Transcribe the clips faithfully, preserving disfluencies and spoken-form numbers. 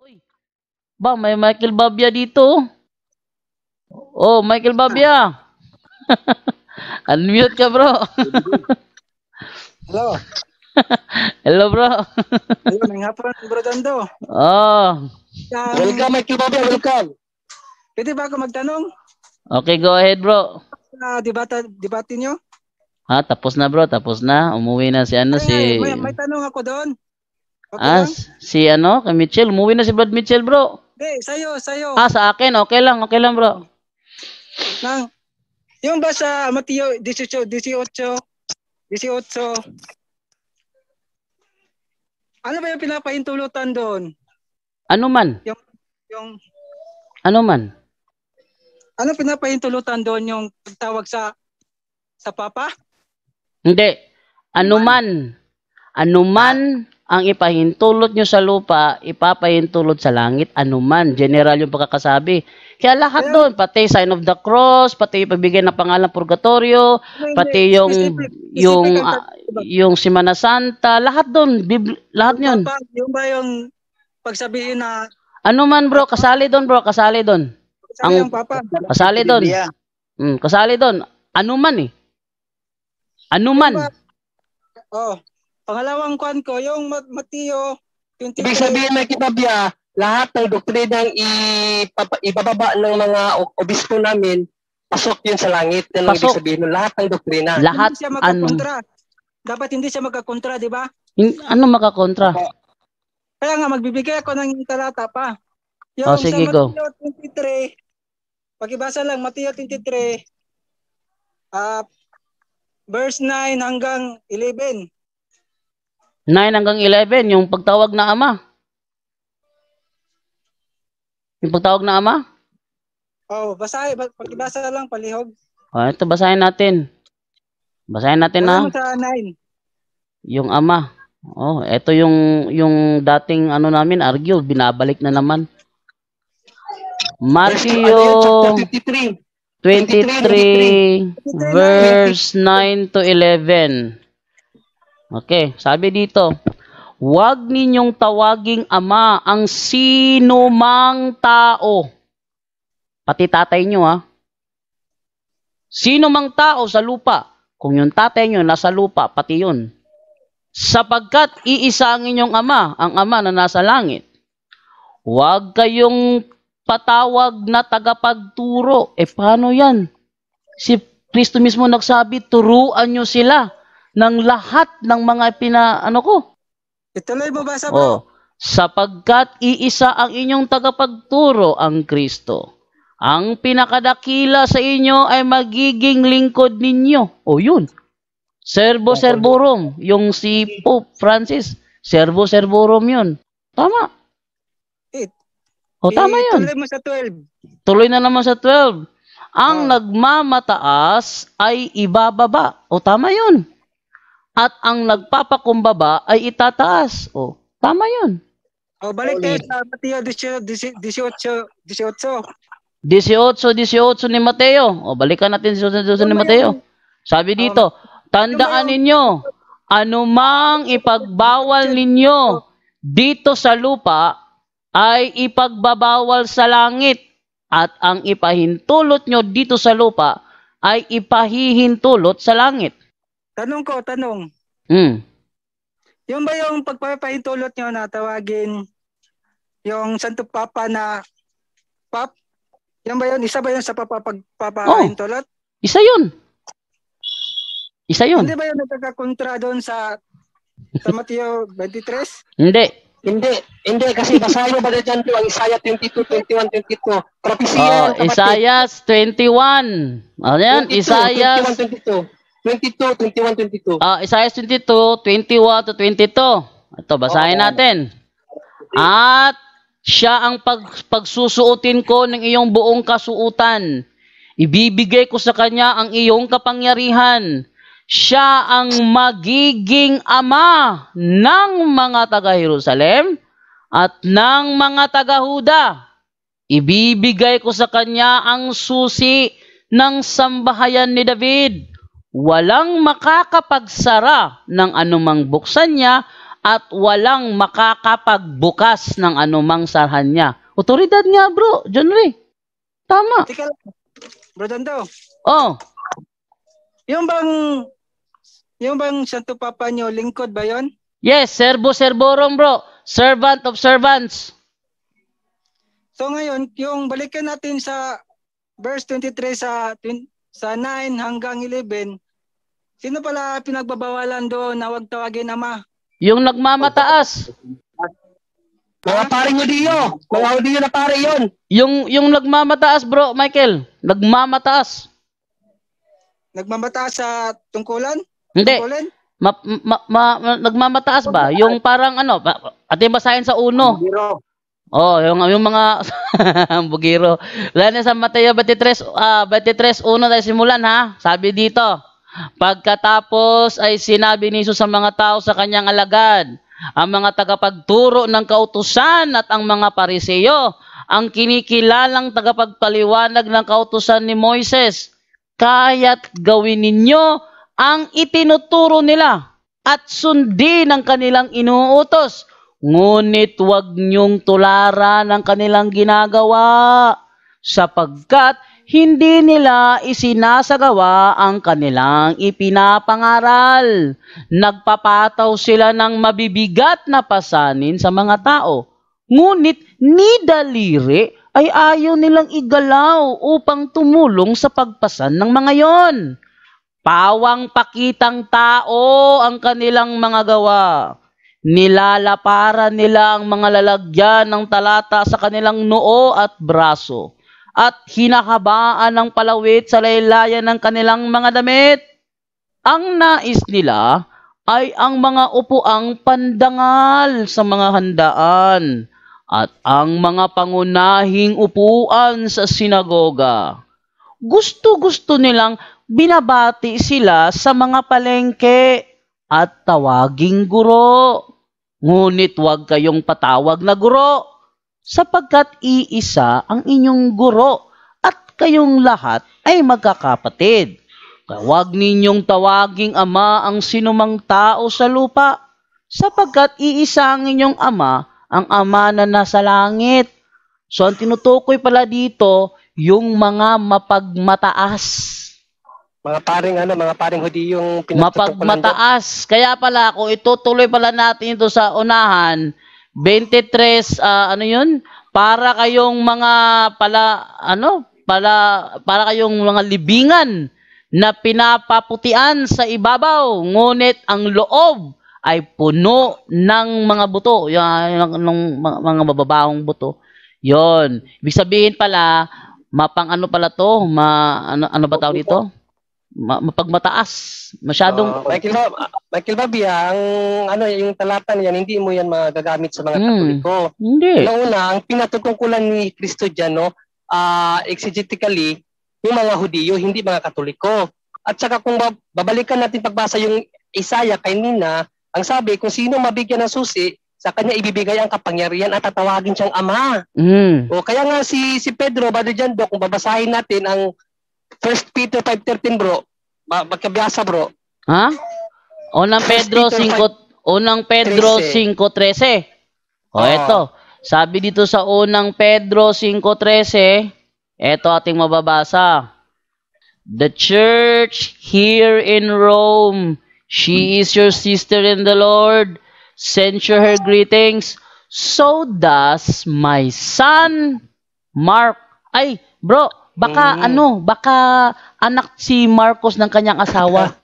Uy, ba, may Michael Babia dito. Oh, Michael Babia. Unmute ka, bro. Hello. Hello, bro. Hello, may hapon, bro Dando. Oh. Um, Welcome, Michael Babia. Welcome. Pwede ba ako magtanong? Okay, go ahead, bro. Sa debata, debate nyo? Ha, tapos na, bro. Tapos na. Umuwi na si ano, Ay, si... ay, may, may tanong ako doon. Okay Ah, lang? si ano, kay Mitchell. Umuwi na si Brad Mitchell, bro. Hindi, sa'yo, sa'yo. Ah, sa akin. Okay lang, okay lang, bro. Nang, yung ba sa Mateo eighteen, eighteen, eighteen, ano ba yung pinapahintulutan doon? Ano man? Yung, yung, Ano man? ano pinapahintulutan doon yung pagtawag sa, sa Papa? Hindi. Ano man? Ano man ang ipahintulot nyo sa lupa, ipapahintulot sa langit, anuman. General yung pagkakasabi. Kaya lahat Kaya- doon, pati sign of the cross, pati yung pagbigay ng pangalan purgatorio, Hindi, pati hindi. yung Specific- yung specific ang ah, yung Semana Santa, lahat doon, Bibli- lahat Yung yun. Papa, yung ba yung pagsabihin na Ano man bro, kasali doon bro, kasali doon. sabi Ang- yung Papa? Kasali doon. Mm, kasali doon. Ano man eh. Ano man. Oh, pangalawang kwan ko, yung Mat- Mateo Ibig twenty-three. sabihin, Michael Babia, lahat ng doktrinang ipapa- ibababa ng mga o- obispo namin, pasok yun sa langit. Yan ang Pasok. ibig sabihin. Lahat ng doktrina. Lahat hindi siya ano. magkakontra. Dapat hindi siya magkakontra, di ba? hin- Ano makakontra? Kaya nga, magbibigay ako ng talata pa. Yung Oh, sige, sa go. Mateo twenty-three, pakibasa lang, Mateo twenty-three, ah, verse nine hanggang eleven. nine hanggang eleven, yung pagtawag na ama. Yung pagtawag na ama? Oh, basahin, ba- pakibasa lang, palihog. Oh, ito basahin natin. Basahin natin Wala na mo sa nine. yung ama. Oh, ito yung yung dating ano namin argue, binabalik na naman. Matthew Chapter twenty-three. twenty-three verse nine to eleven. Okay, sabi dito, huwag ninyong tawaging ama ang sino mang tao. Pati tatay nyo ha. Sino mang tao sa lupa. Kung yung tatay nyo nasa lupa, pati yun. Sapagkat iisa ang inyong ama, ang ama na nasa langit. Huwag kayong patawag na tagapagturo. Eh paano yan? Si Kristo mismo nagsabi, turuan nyo sila ng lahat ng mga pina, ano ko? Ituloy mo basa bro. Oh, sapagkat iisa ang inyong tagapagturo, ang Kristo. Ang pinakadakila sa inyo ay magiging lingkod ninyo. O yun. Servo servorum. Yung si Pope Francis. Servo servorum yun. Tama. It, O tama yun. Ituloy mo sa twelve. Tuloy na naman sa twelve. Ang Oh. nagmamataas ay ibababa. O tama yun. At ang nagpapakumbaba ay itataas. O tama yun. O, balik tayo sa Mateo eighteen, eighteen, eighteen. eighteen, eighteen ni Mateo. O balikan natin eighteen, eighteen ni Mateo. Sabi dito, tandaan ninyo, anumang ipagbawal ninyo dito sa lupa ay ipagbabawal sa langit. At ang ipahintulot nyo dito sa lupa ay ipahihintulot sa langit. Tanong ko, tanong. Hmm. Yung ba yung pagpapahintulot nyo na tawagin yung Santo Papa na Pap? Yan ba yun? Isa ba yun sa pagpapahintulot? Isa yun. Isa yun. Hindi ba yun nagkakakontra doon sa sa Mateo twenty-three? Hindi. Hindi. Hindi. Kasi basahin mo ba na dyan ang Isaiah twenty-two, twenty-one, twenty-two. Propesya Oh, yan, kapatid. Isaiah twenty-one. Ano yan? twenty-two, Isaiah twenty-one, twenty-two. twenty-two, twenty-one, twenty-two. Ah, Isaiah twenty-two, twenty-one to twenty-two. Ito, basahin Oo. natin. At siya ang pag, pagsusuotin ko ng iyong buong kasuutan. Ibibigay ko sa kanya ang iyong kapangyarihan. Siya ang magiging ama ng mga taga-Jerusalem at ng mga taga-Huda. Ibibigay ko sa kanya ang susi ng sambahayan ni David. Walang makakapagsara ng anumang buksan niya at walang makakapagbukas ng anumang sarhan niya. Otoridad nga, bro. John Ray. Tama. Tika lang. Bro Dando. Oh. Yung bang, yung bang Santo Papa nyo, lingkod ba yon? Yes, servo servorum, bro. Servant of servants. So ngayon, yung balikan natin sa verse twenty-three sa, sa nine hanggang eleven, sino pala pinagbabawalan doon na huwag tawagin ama? Yung nagmamataas. Mga paring Hudiyo. Mga Hudiyo na pare yun. Yung, yung nagmamataas, bro, Michael. Nagmamataas. Nagmamataas sa tungkulan? Hindi. Tungkulin? Ma, ma, ma, ma, nagmamataas ba? Yung parang ano, ating basahin sa uno. Oh, yung, yung mga bugiro. Wala na sa Mateo twenty-three, uh, twenty-three, uno tayo simulan ha. Sabi dito, pagkatapos ay sinabi ni Jesus sa mga tao sa kanyang alagad, ang mga tagapagturo ng kautusan at ang mga pariseyo, ang kinikilalang tagapagpaliwanag ng kautusan ni Moises, kaya't gawin ninyo ang itinuturo nila at sundin ang kanilang inuutos. Ngunit huwag niyong tularan ang kanilang ginagawa, sapagkat hindi nila isinasagawa ang kanilang ipinapangaral. Nagpapataw sila ng mabibigat na pasanin sa mga tao. Ngunit ni daliri ay ayaw nilang igalaw upang tumulong sa pagpasan ng mga yon. Pawang pakitang tao ang kanilang mga gawa. Nilalaparan nila ang mga lalagyan ng talata sa kanilang noo at braso, at hinahabaan ng palawit sa laylayan ng kanilang mga damit. Ang nais nila ay ang mga upuang pandangal sa mga handaan at ang mga pangunahing upuan sa sinagoga. Gusto-gusto nilang binabati sila sa mga palengke at tawaging guro. Ngunit huwag kayong patawag na guro, sapagkat iisa ang inyong guro at kayong lahat ay magkakapatid. Huwag ninyong tawaging ama ang sinumang tao sa lupa, sapagkat iisa ang inyong ama, ang ama na nasa langit. So ang tinutukoy pala dito, yung mga mapagmataas. Mga paring ano, mga paring Hudiyong pinagtutukulan. Mapagmataas. Kaya pala kung itutuloy pala natin ito sa unahan, twenty-three uh, ano 'yun? Para kayong mga pala ano, para para kayong mga libingan na pinapaputian sa ibabaw, ngunit ang loob ay puno ng mga buto, yung ng mga mababahong buto. 'Yon. Ibig sabihin pala, mapang ano pala 'to? Ma ano, ano ba tawag dito? Ma mapagmataas. Masyadong... Uh, Michael, Bob, Michael Bobby, ang ano, yung talata niyan, hindi mo yan magagamit sa mga Katoliko. Hmm, hindi. Una, ang pinatutungkulan ni Kristo dyan, no, uh, exegetically, yung mga Hudiyo, hindi mga Katoliko. At saka kung babalikan natin pagbasa yung Isaiah kay Nina, ang sabi, kung sino mabigyan ng susi, sa kanya ibibigay ang kapangyarihan at tatawagin siyang ama. Mm. O kaya nga si si Pedro, Brother Jando, kung babasahin natin ang First Peter five thirteen, bro. Magkabiyasa, bro. Ha? Unang Pedro five, Unang Pedro five thirteen. O, oh. Eto. Sabi dito sa Unang Pedro five thirteen, eto ating mababasa. The church here in Rome, she is your sister in the Lord. Send you her greetings. So does my son, Mark. Ay, bro, baka mm. ano, baka anak si Marcos ng kanyang asawa.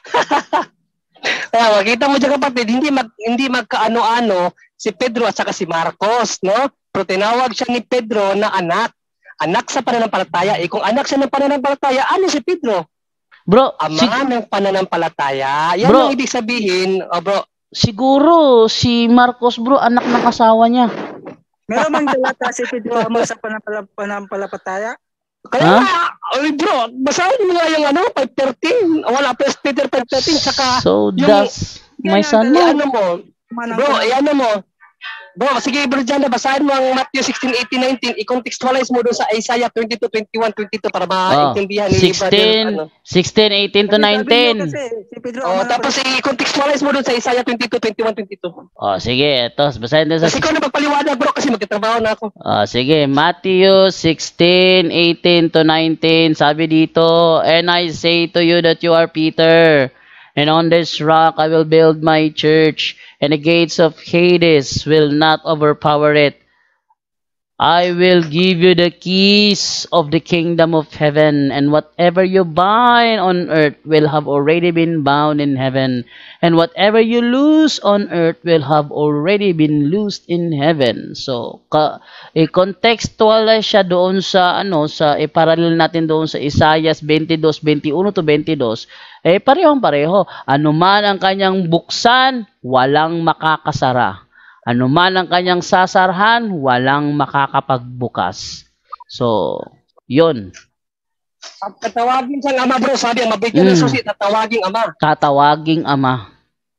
Kaya makita mo dyan kapatid, hindi mag hindi magkaano-ano si Pedro at saka si Marcos, no? Pero tinawag siya ni Pedro na anak. Anak sa pananampalataya. Eh kung anak siya ng pananampalataya, ano si Pedro? Bro, ama si... ng pananampalataya. Yan bro, ang ibig sabihin, oh bro. Siguro si Marcos, bro, anak ng asawa niya. Meron mang talata si Pedro ama sa pananampalataya? Kaya huh? nga, oh, bro, basahin mo nga yung ano, five thirteen. Wala, First Peter five thirteen. Saka so yung, does my son mo. Ano mo, bro, ano mo, Bro, sige bro dyan, basahin mo ang Matthew sixteen, eighteen, nineteen, i-contextualize mo doon sa Isaiah twenty-two, twenty-one, twenty-two para Oh, maintindihan ni sixteen, brother. Ano. sixteen, eighteen to Kasi sabi niyo nineteen. kasi, si Pedro, Oh, ang tapos i-contextualize mo doon sa Isaiah twenty-two, twenty-one, twenty-two. Oh, sige, ito, basahin din sa Kasi ikaw na magpaliwanag bro kasi magtatrabaho na ako. Ah, sige, Matthew sixteen, eighteen to nineteen, sabi dito, and I say to you that you are Peter, and on this rock I will build my church, and the gates of Hades will not overpower it. I will give you the keys of the kingdom of heaven, and whatever you bind on earth will have already been bound in heaven, and whatever you loose on earth will have already been loosed in heaven. So, ka, i-contextualize siya doon sa, ano, sa, iparallel natin doon sa Isaiah twenty-two, twenty-one to twenty-two, eh, parehong pareho. Ano man ang kanyang buksan, walang makakasara. Ano man ang kanyang sasarhan, walang makakapagbukas. So, yun. At tatawagin siyang ama bro, sabi ang mabigyan Mm. ng susi, tatawaging ama. Tatawaging ama.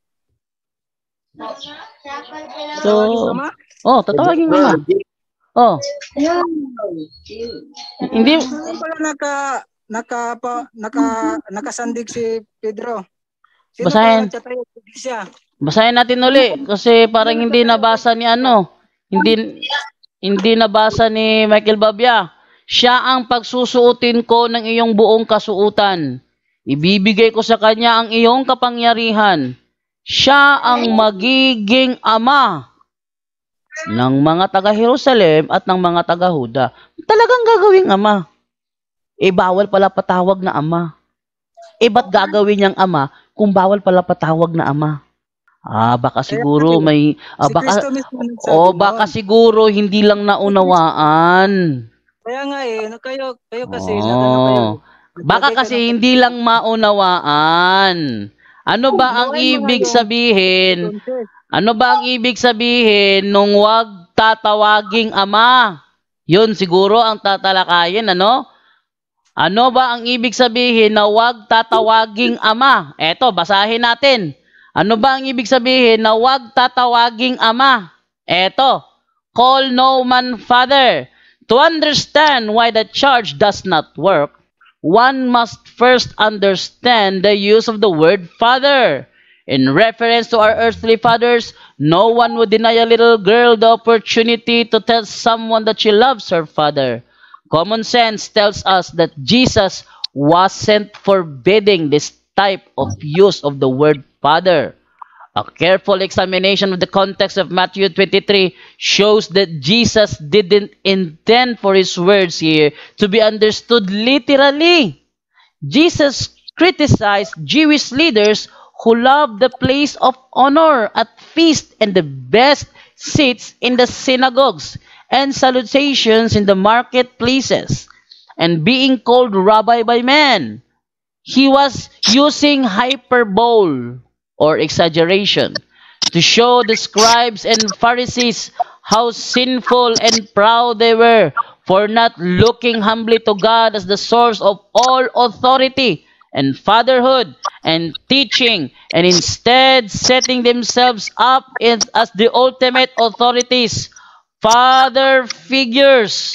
So, Tama? oh, tatawaging ama. Oh. Hindi, Saan pala naka, naka, pa, naka, nakasandig si Pedro? Sino Basahin. pala nagtatayo sa iglesia? basahin natin uli kasi parang hindi nabasa ni ano, hindi hindi nabasa ni Michael Babia. Siya ang pagsusuotin ko ng iyong buong kasuutan. Ibibigay ko sa kanya ang iyong kapangyarihan. Siya ang magiging ama ng mga taga-Jerusalem at ng mga taga-Huda. Talagang gagawing ama. Eh, bawal pala patawag na ama. Eh, ba't gagawin niyang ama kung bawal pala patawag na ama? Ah, baka siguro may... Ah, Si baka, Kristo mismo nagsabi oh, noon. baka siguro hindi lang naunawaan. Kaya nga eh, na- kayo, kayo kasi, Oh. nagano kayo. Baka Naglagay kasi ka ng- hindi lang maunawaan. Ano ba ang Unawain mo ibig nga yung sabihin? context. Ano ba ang ibig sabihin nung wag tatawaging ama? Yun siguro ang tatalakayin, ano? Ano ba ang ibig sabihin na wag tatawaging ama? Eto, basahin natin. Ano ba ang ibig sabihin na wag tatawaging ama? Eto, call no man father. To understand why the charge does not work, one must first understand the use of the word father. In reference to our earthly fathers, no one would deny a little girl the opportunity to tell someone that she loves her father. Common sense tells us that Jesus wasn't forbidding this type of use of the word father. A careful examination of the context of Matthew twenty-three shows that Jesus didn't intend for his words here to be understood literally. Jesus criticized Jewish leaders who loved the place of honor at feast and the best seats in the synagogues and salutations in the marketplaces, and being called rabbi by men. He was using hyperbole or exaggeration to show the scribes and Pharisees how sinful and proud they were for not looking humbly to God as the source of all authority and fatherhood and teaching, and instead setting themselves up in, as the ultimate authorities, father figures,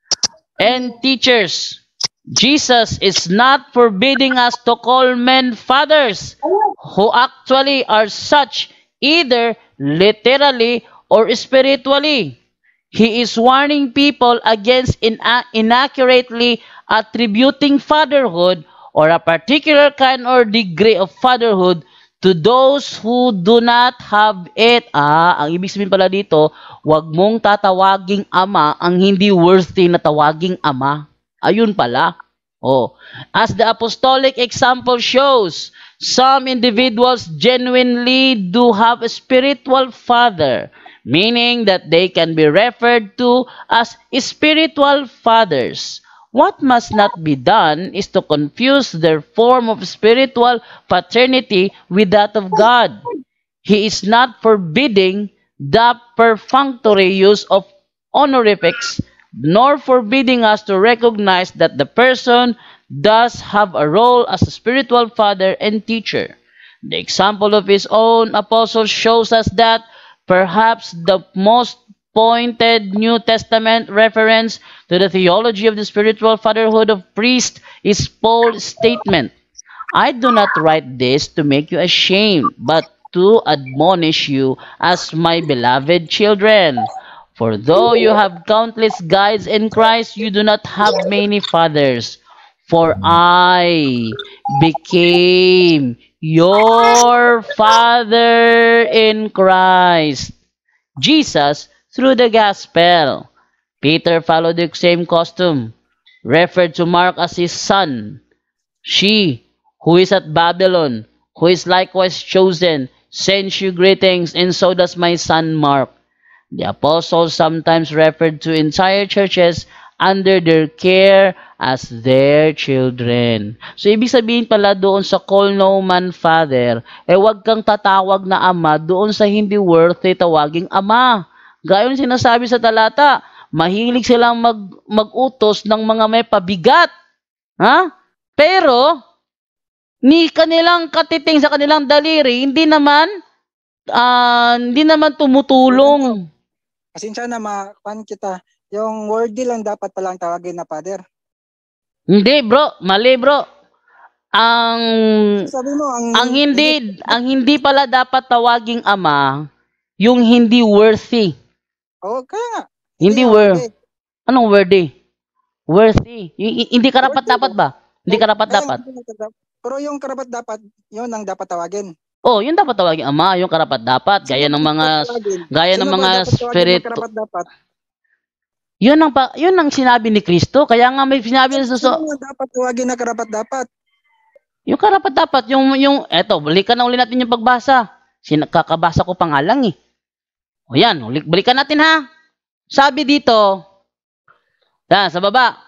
and teachers. Jesus is not forbidding us to call men fathers, who actually are such either literally or spiritually. He is warning people against ina- inaccurately attributing fatherhood or a particular kind or degree of fatherhood to those who do not have it. Ah, ang ibig sabihin pala dito, wag mong tatawaging ama ang hindi worthy na tawaging ama. Ayun pala. Oh, as the apostolic example shows, some individuals genuinely do have a spiritual father, meaning that they can be referred to as spiritual fathers. What must not be done is to confuse their form of spiritual paternity with that of God. He is not forbidding the perfunctory use of honorifics, nor forbidding us to recognize that the person does have a role as a spiritual father and teacher. The example of his own apostle shows us that Perhaps the most pointed New Testament reference to the theology of the spiritual fatherhood of priests is Paul's statement, I do not write this to make you ashamed, but to admonish you as my beloved children. For though you have countless guides in Christ, you do not have many fathers. For I became your father in Christ Jesus through the gospel. Peter followed the same custom, referred to Mark as his son. She, who is at Babylon, who is likewise chosen, sends you greetings, and so does my son Mark. The apostles sometimes referred to entire churches under their care as their children. So, ibig sabihin pala doon sa call no man father, eh wag kang tatawag na ama doon sa hindi worthy tawaging ama. Gayon sinasabi sa talata, mahilig silang mag, mag-utos ng mga may pabigat. Ha? Pero, ni kanilang katiting sa kanilang daliri, hindi naman, uh, hindi naman tumutulong. Pasensya na, makuhan kita. Yung worthy lang dapat palang tawagin na father. Hindi, bro. Mali, bro. Ang Sabi mo, ang, ang hindi ang hindi pala dapat tawaging ama, yung hindi worthy. Oh, kaya nga. Hindi worthy. Anong worthy? Worthy. Y- hindi karapat Worthy dapat ba? Hindi karapat Kaya, dapat. Pero yung karapat dapat, yun ang dapat tawagin. Oh, yun dapat tawaging ama, yung karapat dapat, gaya ng mga gaya ng mga spirit. Karapat dapat. Yun ang pa, yun ang sinabi ni Kristo. Kaya nga may sinabi sa so, Sino dapat tawagin na karapat dapat? yung karapat dapat, yung yung eto, balikan na uli natin yung pagbasa. Sinakakabasa ko pa nga lang eh. O yan, ulit, balikan natin ha. Sabi dito, yan, sa baba,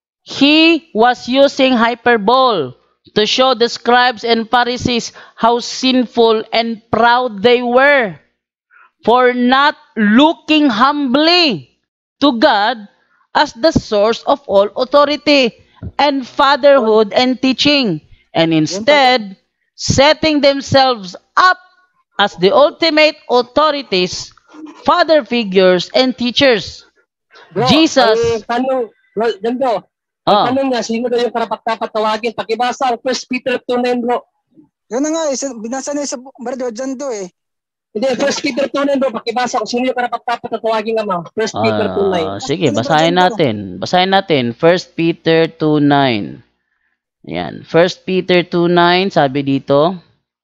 he was using hyperbole to show the scribes and Pharisees how sinful and proud they were for not looking humbly to God as the source of all authority and fatherhood and teaching, and instead setting themselves up as the ultimate authorities, father figures, and teachers. Bro, Jesus, ang tanong, bro, ganito, oh, ang tanong niya, sino daw yung karapat-dapat tawagin? Pakibasa ang First Peter two nine, bro. Yun na nga, eh, binasa na sa Bardo dyan do eh. Hindi, First Peter two nine, bro, pakibasa kung sino yung karapat-dapat na tawagin ama. First Peter two nine. ah, sige, basahin natin. Basahin natin. First Peter two nine. Yan. First Peter two nine, sabi dito,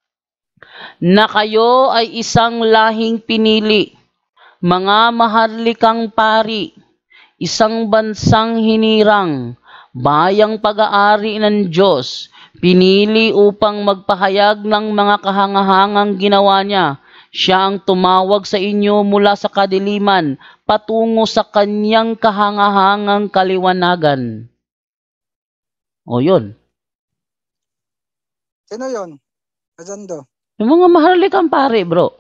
na kayo ay isang lahing pinili, mga maharlikang pari, isang bansang hinirang, bayang pag-aari ng Diyos, pinili upang magpahayag ng mga kahangahangang ginawa niya. Siya ang tumawag sa inyo mula sa kadiliman patungo sa kanyang kahangahangang kaliwanagan. O yun. Sino yun? Kazando. Yung mga maharlikang pare, bro.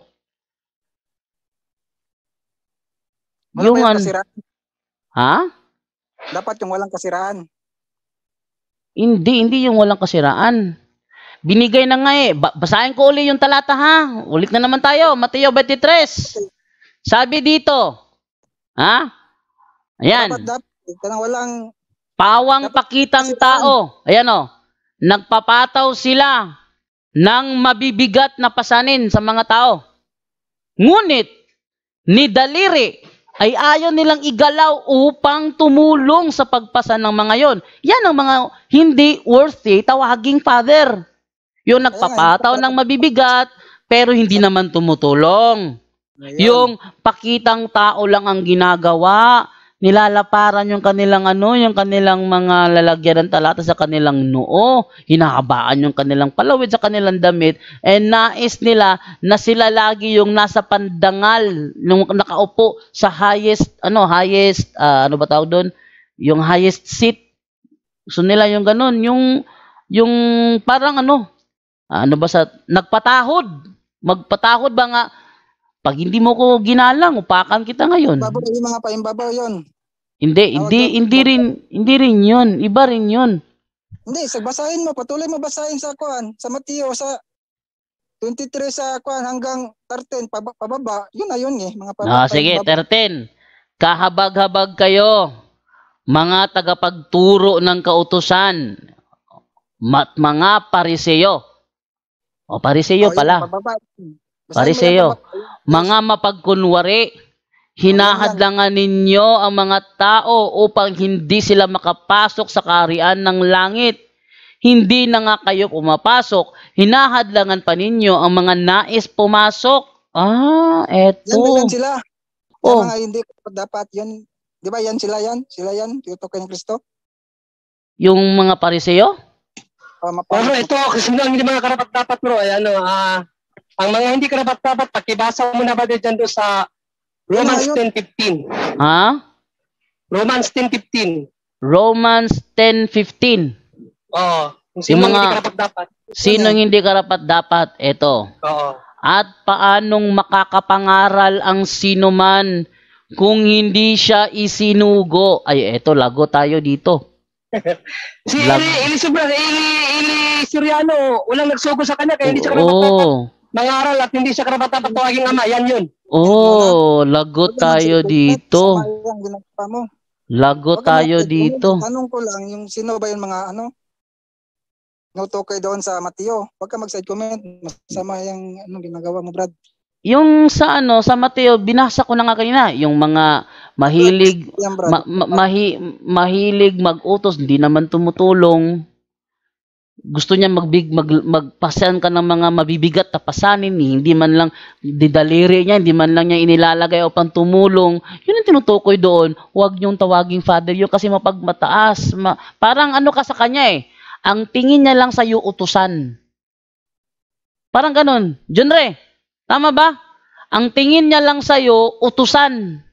Wala Yung ba yung an- kasiraan? Ha? Dapat yung walang kasiraan. Hindi, hindi yung walang kasiraan. Binigay na nga eh. Ba- basahin ko uli yung talata ha. Ulit na naman tayo. Mateo twenty-three. Sabi dito. Ha? Ayan. Dapat dapat. Kanang walang Pawang pakitang tao. Ayan o. Nagpapataw sila ng mabibigat na pasanin sa mga tao. Ngunit, ni daliri ay ayaw nilang igalaw upang tumulong sa pagpasan ng mga yon. Yan ang mga hindi worthy tawaging father. Yung nagpapataw ng mabibigat, pero hindi naman tumutulong. Yung pakitang tao lang ang ginagawa, nilalaparan yung kanilang ano, yung kanilang mga lalagyan ng talata sa kanilang noo, hinahabaan yung kanilang palawid sa kanilang damit, and nais nila na sila lagi yung nasa pandangal, nung nakaupo sa highest, ano, highest, uh, ano ba tawag doon? Yung highest seat. Gusto nila yung ganun, yung, yung parang ano, ano ba sa, nagpatahod. Magpatahod ba nga, pag hindi mo ko ginalang, upakan kita ngayon. babaw, yung mga paimbabaw yun. Hindi, hindi, hindi rin, hindi rin yun. Iba rin yun. Hindi, sa basahin mo, patuloy mo basahin sa kuan, sa Mateo, sa twenty-three sa kuan hanggang thirteen pababa, pababa, yun na yun eh, mga Ah, pababa. sige, thirteen. Kahabag-habag kayo, mga tagapagturo ng kautusan, mat mga pariseyo. O, pariseyo Oh, yun, pala. pababa. Basahin mo yan, Pariseyo. pababa. Mga mapagkunwari, hinahadlangan ninyo ang mga tao upang hindi sila makapasok sa kaharian ng langit. Hindi na nga kayo pumapasok, hinahadlangan pa ninyo ang mga nais pumasok. Ah, Yan ba eto. yan sila? Yung Oh, mga hindi dapat yan. Di ba yan sila yan? Sila yan, tinutukoy ng Kristo? yung mga pariseyo? Oh, mapa- Oh, bro, ito, kasi ang hindi mga karapat-dapat, bro, ay ano, ah, ang mga hindi karapat-dapat, pakibasa mo na ba dyan doon sa Romans Yun na, yun. ten fifteen. Ha? Romans ten fifteen. Romans ten fifteen. Oo. Kung Yung sino ang mga- hindi karapat-dapat. Sinong hindi karapat-dapat? Ito. Oo. At paanong makakapangaral ang sino man kung hindi siya isinugo? Ay, eto, lago tayo dito. Si Lag- Eli, Eli Sobra, Eli, Eli Soriano, walang nagsugo sa kanya, kaya hindi siya karapat-dapat Oo. mangaral at hindi siya karapat-dapat tawaging ama. Yan yun. Oh, lago tayo dito. Sama yung ginagawa mo. Lago Wag ka tayo natin. dito. Tanong ko lang, yung sino ba yung mga ano? Nutukay doon sa Mateo. Huwag ka mag-side comment. Masama yung ano, ginagawa mo, Brad. Yung sa ano, sa Mateo, binasa ko na nga kanina, yung mga mahilig Yan, Brad. ma- ma- mahi- mahilig mag-utos, hindi naman tumutulong. Gusto niya magbig mag, magpasan ka ng mga mabibigat na pasanin, hindi man lang didaliri niya, hindi man lang niya inilalagay upang tumulong. Yun ang tinutukoy doon. Huwag niyong tawaging father yun kasi mapagmataas. Ma- parang ano ka sa kanya eh. Ang tingin niya lang sa iyo utusan. Parang ganun. Junre, tama ba? Ang tingin niya lang sa iyo utusan.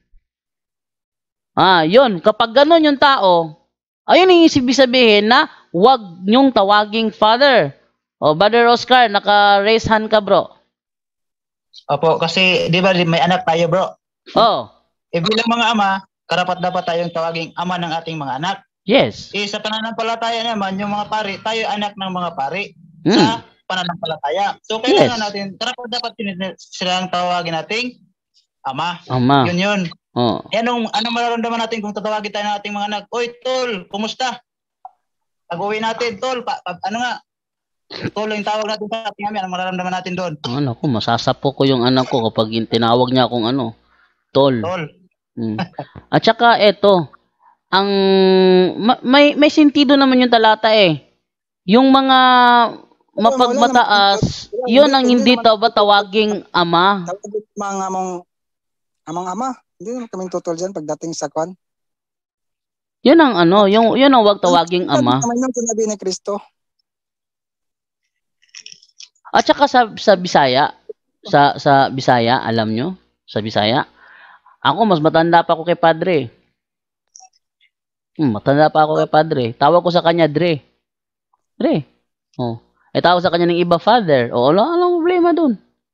Ah, yun. Kapag ganun yung tao, ayun ang ibig sabihin na huwag niyong tawaging father. O, Brother Oscar, naka-raise hand ka, bro. Opo, kasi di ba may anak tayo, bro? Oh, E bilang mga ama, karapat dapat tayong tawaging ama ng ating mga anak. yes. Eh sa pananampalataya naman, yung mga pari, tayo anak ng mga pari Hmm. sa pananampalataya. So kailangan Yes. natin, karapat dapat tin- silang tawagin nating ama. Ama. Yun yun. Oh. Eh, anong, anong mararamdaman natin kung tatawagin tayo ng ating mga anak? Oy, tol, kumusta? Pag-uwi natin, tol, pa, pa- ano nga? Tol, yung tawag natin sa ating ama, anong mararamdaman natin doon? Ano ko, masasapo ko yung anak ko kapag yung tinawag niya akong ano, tol. Tol. Mm. At saka eto, ang ma- may may sentido naman yung talata eh. Yung mga mapagmataas, yun ang hindi daw ba tawaging ama. Tawagin mga among amang ama. Hindi naman kaming tutol dyan pagdating sa kwan. Yun ang ano, yung yun ang wag tawaging ama. Naman yung sinabi ni Kristo. At saka sa sa Bisaya, sa sa Bisaya, alam nyo, sa Bisaya, ako mas matanda pa ako kay Padre. Hmm, matanda pa ako kay Padre. Tawag ko sa kanya Dre. Dre. Oh. Eh tawag sa kanya ng iba Father. O wala lang problema doon.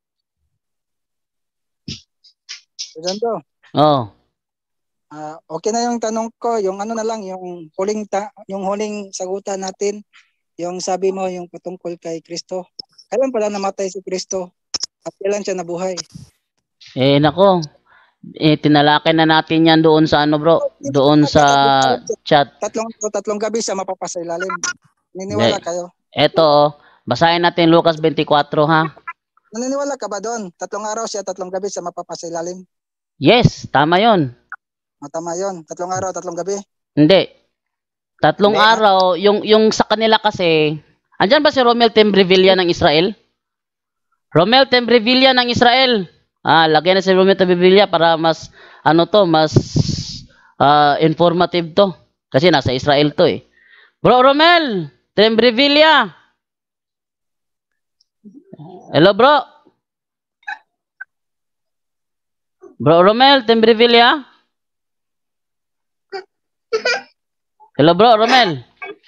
Ganito. Oh. Ah, okay na yung tanong ko, yung ano na lang, yung huling ta yung huling sagutan natin, yung sabi mo yung patungkol kay Kristo. Kailan pala namatay si Kristo? At kailan siya nabuhay? Eh nako. Eh tinalakay na natin 'yan doon sa ano bro, doon sa chat. Tatlong tatlong gabi siya mapapasailalim. Naniniwala Hindi. kayo? Eto, oh, basahin natin Lucas twenty-four ha. Naniniwala ka ba doon? Tatlong araw siya, tatlong gabi siya mapapasailalim. Yes, tama 'yon. Matama yon. Tatlong araw, tatlong gabi. Hindi. Tatlong Hindi. araw, yung yung sa kanila kasi, andyan ba si Romel Tembrevilla ng Israel? Romel Tembrevilla ng Israel. Ah, lagyan na si Romel Tembrevilla para mas ano to, mas ah, informative to. Kasi nasa Israel to eh. Bro Romel Tembrevilla. Hello bro. Bro Romel Tembrevilla. Hello bro, Romel.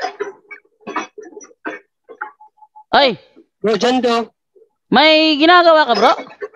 Ay, Bro, Jando. may ginagawa ka bro?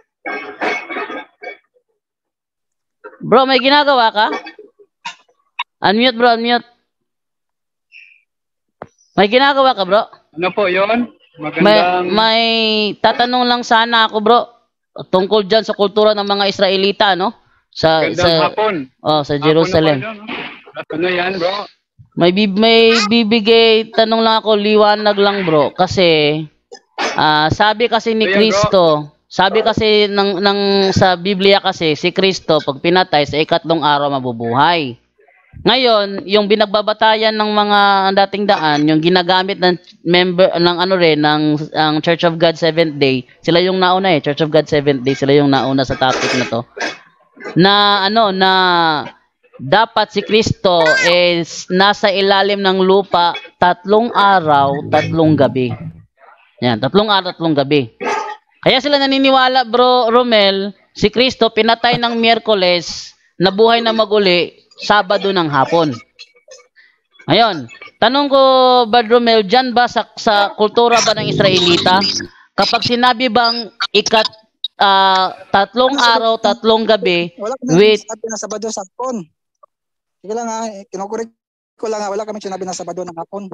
Bro, may ginagawa ka? Unmute bro, unmute. May ginagawa ka bro? Ano po yon? May, Magandang may tatanong lang sana ako, bro, tungkol dyan sa kultura ng mga Israelita, no? Sa, magandang sa, hapon. oh, sa Hapon na Jerusalem. kayo, no? Ano yan, bro? May, bib may bibigay, tanong lang ako, liwanag lang, bro. Kasi, ah sabi kasi ni Ayan, Kristo, sabi kasi ng, ng, sa Biblia kasi, si Kristo, pag pinatay, sa ikatlong araw mabubuhay. Ngayon, yung binagbabatayan ng mga dating daan, yung ginagamit ng member ng ano rin ng ang Church of God Seventh Day, sila yung nauna eh, Church of God Seventh Day, sila yung nauna sa topic na to. Na ano na dapat si Kristo is nasa ilalim ng lupa tatlong araw, tatlong gabi. Yan, tatlong araw, tatlong gabi. Kaya sila naniniwala, bro Romel, si Kristo pinatay ng Miyerkules, nabuhay na maguli Sabado ng hapon. Ngayon, tanong ko, Brad Romel, dyan ba sa, sa kultura ba ng Israelita, kapag sinabi bang ikat uh, tatlong araw, tatlong gabi, Wala kami with, sinabi na Sabado sa hapon. Sige lang ha, kinukurik ko lang ha, wala kami sinabi na Sabado ng hapon.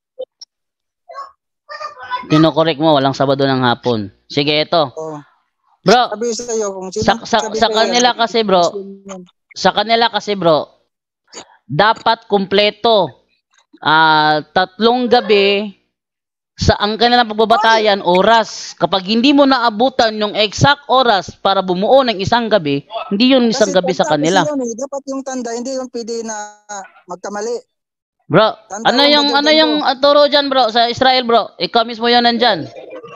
tinokorek mo, walang Sabado ng hapon. Sige, ito. Oh. Bro, Sabi sa iyo kung sino sa, sa, sabi sa ko yan, kanila kasi, bro, sa kanila kasi, bro, dapat kumpleto. Ah, tatlong gabi sa ang kanilang pagbabatayan oras. Kapag hindi mo naabutan yung exact oras para bumuo ng isang gabi, hindi yun isang Kasi gabi sa tanda kanila. kasi yun eh, dapat yung tanda, hindi yung pwede na magkamali. Bro, Tanda ano yung yung ano magaganda. yung uh, turo diyan, bro, sa Israel, bro? Ikaw mismo 'yon nandiyan.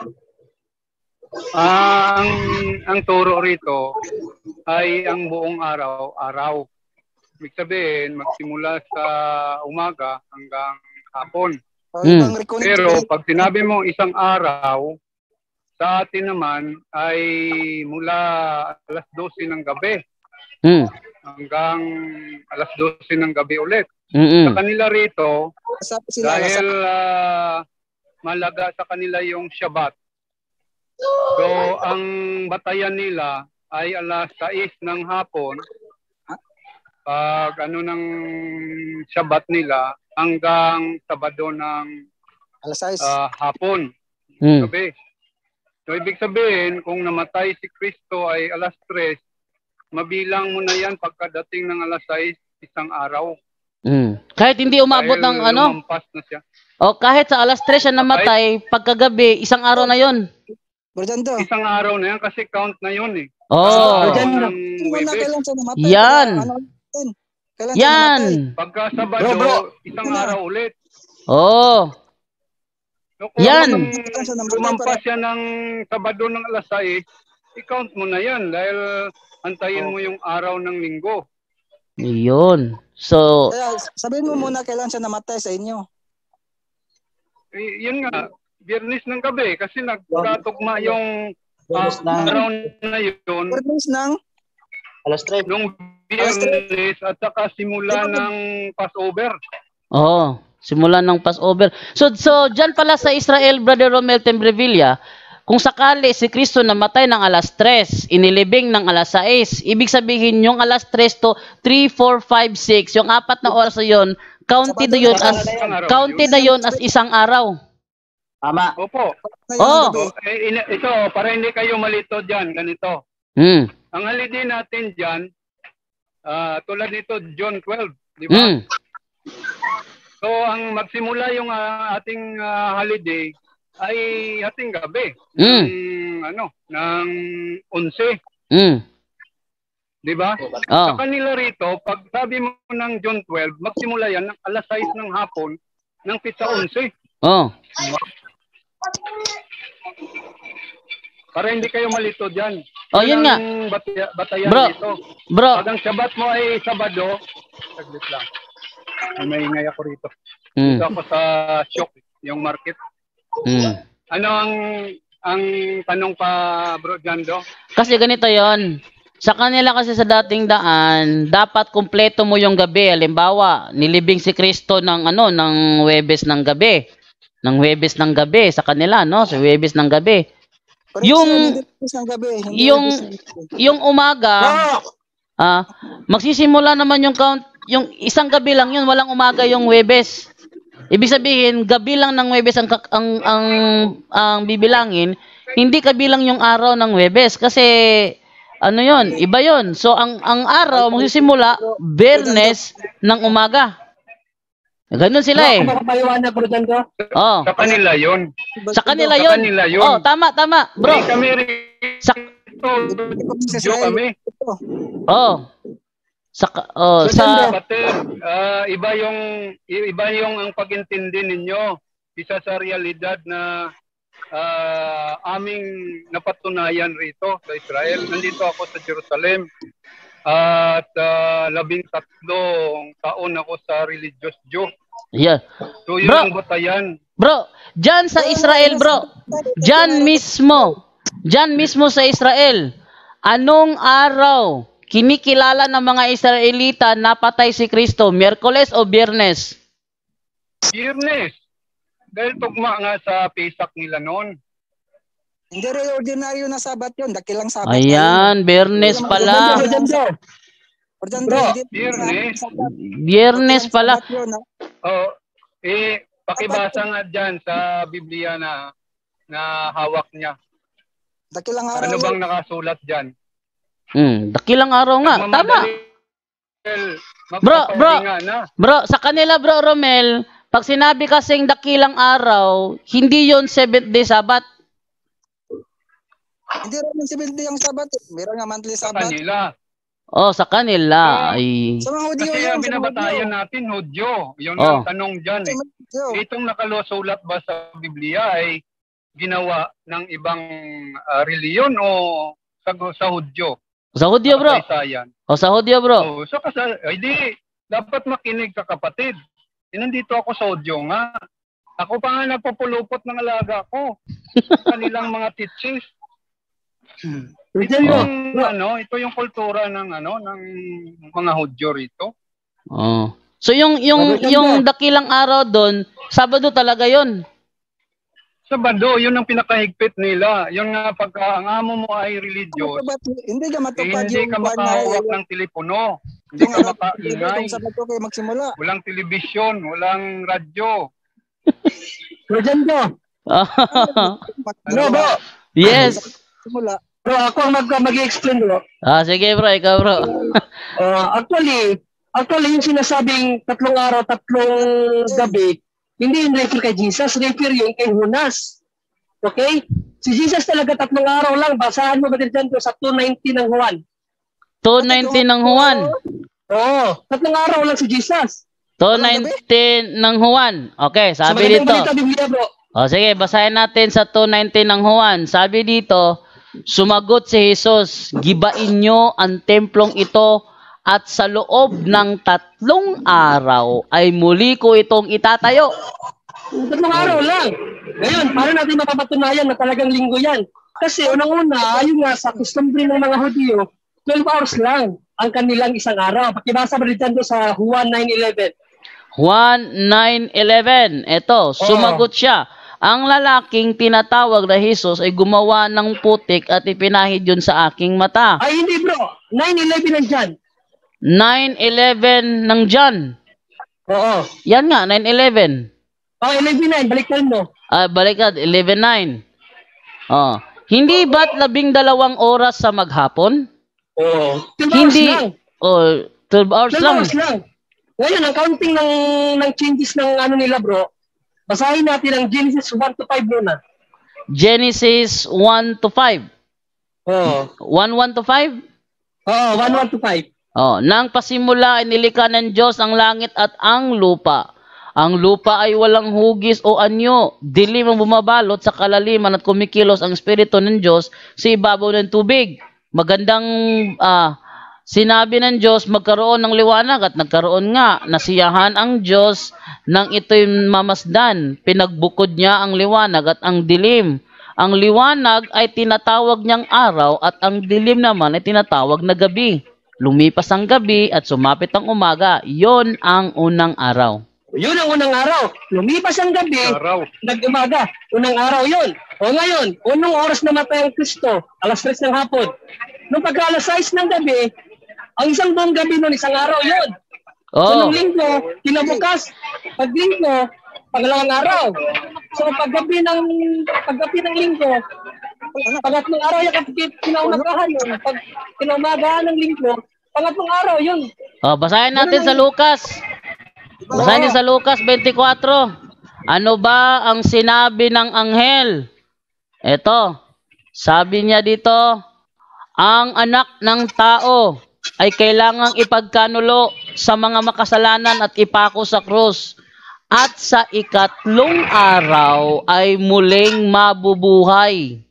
Ang ang turo rito ay ang buong araw, araw. Ibig sabihin, magsimula sa umaga hanggang hapon. O, Hmm. ibang reconnect- Pero pag sinabi mo isang araw, sa atin naman ay mula alas dose ng gabi Hmm. hanggang alas dose ng gabi ulit. Mm. Sa kanila rito, Sabi sila, dahil nasa- ah, malaga sa kanila yung Shabbat. So, ang batayan nila ay alas sais ng hapon. Pag ano ng Shabbat nila hanggang Sabado ng alas sais. ah, hapon, Hmm. gabi. So, ibig sabihin, kung namatay si Kristo ay alas tres, mabilang mo na yan pagkadating ng alas sais, isang araw. Hmm. Kahit hindi umabot Dahil ng ano, lumampas na siya. o kahit sa alas tres siya namatay, pagkagabi, isang araw na 'yon. Bordando. Isang araw na yan kasi count na yun eh. Oh. Araw Dyan ng Ano na Huwebes. kailan siya namatay? Yan. Kaya, ano, natin? Kailan siya Yan. namatay? Pagka Sabado, Bro, bro. isang Ano? araw ulit. Oh. So, kung Yan. Kailan siya namatay? lumampas siya ng Sabado ng alas sais, i-count mo na yan dahil antayin Oh. mo yung araw ng linggo. Yun. So, Kaya sabihin mo muna kailan siya namatay sa inyo. Eh, yun nga, Biyernes ng gabi kasi nagkatugma yung ah, Biyernes ng- araw na yun Purpose ng Alas tres. nung Biyernes at saka simula ng Passover. oh, simulan ng Passover. So, so dyan pala sa Israel, Brother Romel Tembrevilla, kung sakali si Kristo namatay ng alas tres, inilibing ng alas sais, ibig sabihin yung alas tres to three, four, five, six, yung apat na oras na yun, counted na yun as, Isang araw counted na yun as isang araw. Tama. Opo. ngayong Oh. gabi. Eh, ina- ito, para hindi kayo malito dyan, ganito. Hmm. Ang holiday natin dyan, ah, tulad nito, John twelve, di ba? Hmm. So, ang magsimula yung ah, ating ah, holiday ay ating gabi. Mm. Ng, ano, ng onse, Hmm. di ba? Oh. Sa kanila rito, pag sabi mo ng John twelve, magsimula yan ng alas sais ng hapon ng pizza onse. Oh. Para hindi kayo malito dyan. Oh, yun nga. ang bataya, batayan Bro. dito. Bro. Pag ang Shabbat mo ay Sabado, saglit lang. Ay, maingay ako rito. Hmm. Dito ako sa shop, yung market. Hmm. Ano ang ang tanong pa, Bro Jando? Kasi ganito yon. Sa kanila kasi sa dating daan, dapat kumpleto mo yung gabi. Halimbawa, nilibing si Kristo ng ano, ng Huwebes ng gabi. Ng Huwebes ng gabi sa kanila, no? Sa Huwebes ng gabi. Correct Yung- siya, hindi purpose ng gabi. Hindi yung- purpose ng gabi. Yung umaga, ah, magsisimula naman yung count, yung isang gabi lang yun, walang umaga yung Huwebes. Ibig sabihin, gabi lang ng Huwebes ang, ang, ang, ang bibilangin, hindi kabilang yung araw ng Huwebes. Kasi, ano yon, iba yon. So, ang, ang araw magsisimula, Biyernes ng umaga. Ganun sila eh. Bro, makapaliwanag, Bro Jando? Oh. Sa kanila yun. Sa kanila Sa yun. kanila yun. Oh, tama, tama. Bro, Hindi kami rin. sa, Diyos kami. oh. Sa, oh, sa, Kapatid, ah, iba yung iba yung ang pag-intindi ninyo. Isa sa realidad na ah, aming napatunayan rito sa Israel. Nandito ako sa Jerusalem. At ah, labing tatlong taon ako sa religious Jew. yeah. So yun Bro. ang batayan. Bro, dyan sa Israel, bro. Dyan mismo. Dyan mismo sa Israel. Anong araw kinikilala ng mga Israelita na patay si Kristo? Miyerkules o Biyernes? Biyernes. Dahil tugma nga sa Pesach nila noon. Hindi rin ordinaryo na sabat yun. Dakilang sabat. Ayan, Biyernes pala. Bro Jando. Bro, Biyernes. Biyernes pala. Oh, eh, pakibasa nga dyan sa Biblia na na hawak niya. Dakilang araw. Ano bang nakasulat dyan? Hmm, dakilang araw nga. Tama. Nagmamadali. Bro, bro. Magpapahinga na. Bro, sa kanila, bro Romel, pag sinabi kasing dakilang araw, hindi yon seventh day Sabbath. Hindi rin seventh day ang sabat. Meron nga monthly Sa sabat. kanila. Oh, sa kanila Ah. ay Sa mga Hudyo Kasi yun. ang sa mga binabatayan Hudyo. natin, Hudyo. Yun Oh. ang tanong dyan. Sa Eh. mga Hudyo. Itong nakalosulat ba sa Biblia ay ginawa ng ibang ah, reliyon o sa, sa Hudyo? sa Hudyo, bro. Kasaysayan. O sa Hudyo, bro. Oh, so kasi, ay di, dapat makinig ka kapatid. Eh, nandito ako sa Hudyo nga. Ako pa nga nagpupulupot ng alaga ko. Kanilang mga teachings. Bro Ito Jando. yung, ano, ito yung kultura ng, ano, ng mga Hudyo rito. Oh. So yung yung Bagay yung ganda. dakilang araw doon, Sabado talaga 'yon. Sabado, yun ang pinakahigpit nila. Yung nga, pagka ang amo mo ay religious, Hindi ka eh, matupad hindi yung ka buwan na makahawak ng telepono. Hindi ka makaingay. Itong sabat ko kayo magsimula. Walang telebisyon, walang radyo. Bro Jando. Bro, bro. Yes. Simula. Bro, ako ang mag- mag-explain, bro. Ah, sige bro, ikaw bro. Uh, actually, actually yung sinasabing tatlong araw, tatlong gabi, hindi yung refer kay Jesus, refer yung kay Jonas. Okay? Si Jesus talaga tatlong araw lang. Basahan mo ba din dyan sa two nineteen ng Juan? two nineteen ng Juan. Oo, tatlong araw lang si Jesus. two nineteen ng Juan. Okay, Sa sabi magandang dito. balita, Biblia, bro. O sige, basahin natin sa two nineteen ng Juan. Sabi dito, sumagot si Jesus, gibain nyo ang templong ito at sa loob ng tatlong araw ay muli ko itong itatayo. Tatlong araw lang. Ngayon, paano natin mapapatunayan na talagang linggo yan? Kasi unang-una, yung nga sa customary ng mga Hudyo, twelve hours lang ang kanilang isang araw. Pakibasa ba dito sa Juan nine eleven? Juan nine eleven. Ito, sumagot siya. Ang lalaking tinatawag na Jesus ay gumawa ng putik at ipinahid yun sa aking mata. Ay, hindi bro. nine eleven nandyan. nine eleven ng John. Oo. Yan nga, nine eleven. Oh, eleven nine, baliktad mo. Ah, baliktad, eleven nine. Oh. Hindi ba't labing dalawang oras sa maghapon? Oo. twelve Hindi. hours lang. Oh, twelve hours twelve lang. hours lang. Ngayon, ang counting ng, ng changes ng ano nila bro, basahin natin ang Genesis one to five muna. Genesis one to five. Oo. one one to five? Oo, one one to five. Oh, nang pasimula inilikha ng Diyos ang langit at ang lupa. Ang lupa ay walang hugis o anyo. Dilim ang bumabalot sa kalaliman at kumikilos ang Espiritu ng Diyos sa ibabaw ng tubig. Magandang ah, sinabi ng Diyos magkaroon ng liwanag at nagkaroon nga. Nasiyahan ang Diyos nang ito'y mamasdan. Pinagbukod niya ang liwanag at ang dilim. Ang liwanag ay tinatawag niyang araw at ang dilim naman ay tinatawag na gabi. Lumipas ang gabi at sumapit ang umaga. Yon ang unang araw. Yun ang unang araw. Lumipas ang gabi, Araw. nag-umaga. Unang araw yun. O ngayon, unang oras na matay ang Kristo, alas tres ng hapon. Nung pagka alas sais ng gabi, ang isang buong gabi nun, isang araw yun. So Oh, nung linggo, kinabukas, pag linggo, pangalawang araw. So paggabi ng paggabi ng linggo, pangatlong araw yung kinaumagahan yun. Pag kinaumagahan ng linggo, pangatlong araw yun. Oh, basahin natin sa Lucas. Basahin niyo sa Lucas twenty-four. Ano ba ang sinabi ng anghel? Ito, sabi niya dito, ang anak ng tao ay kailangang ipagkanulo sa mga makasalanan at ipako sa krus. At sa ikatlong araw ay muling mabubuhay.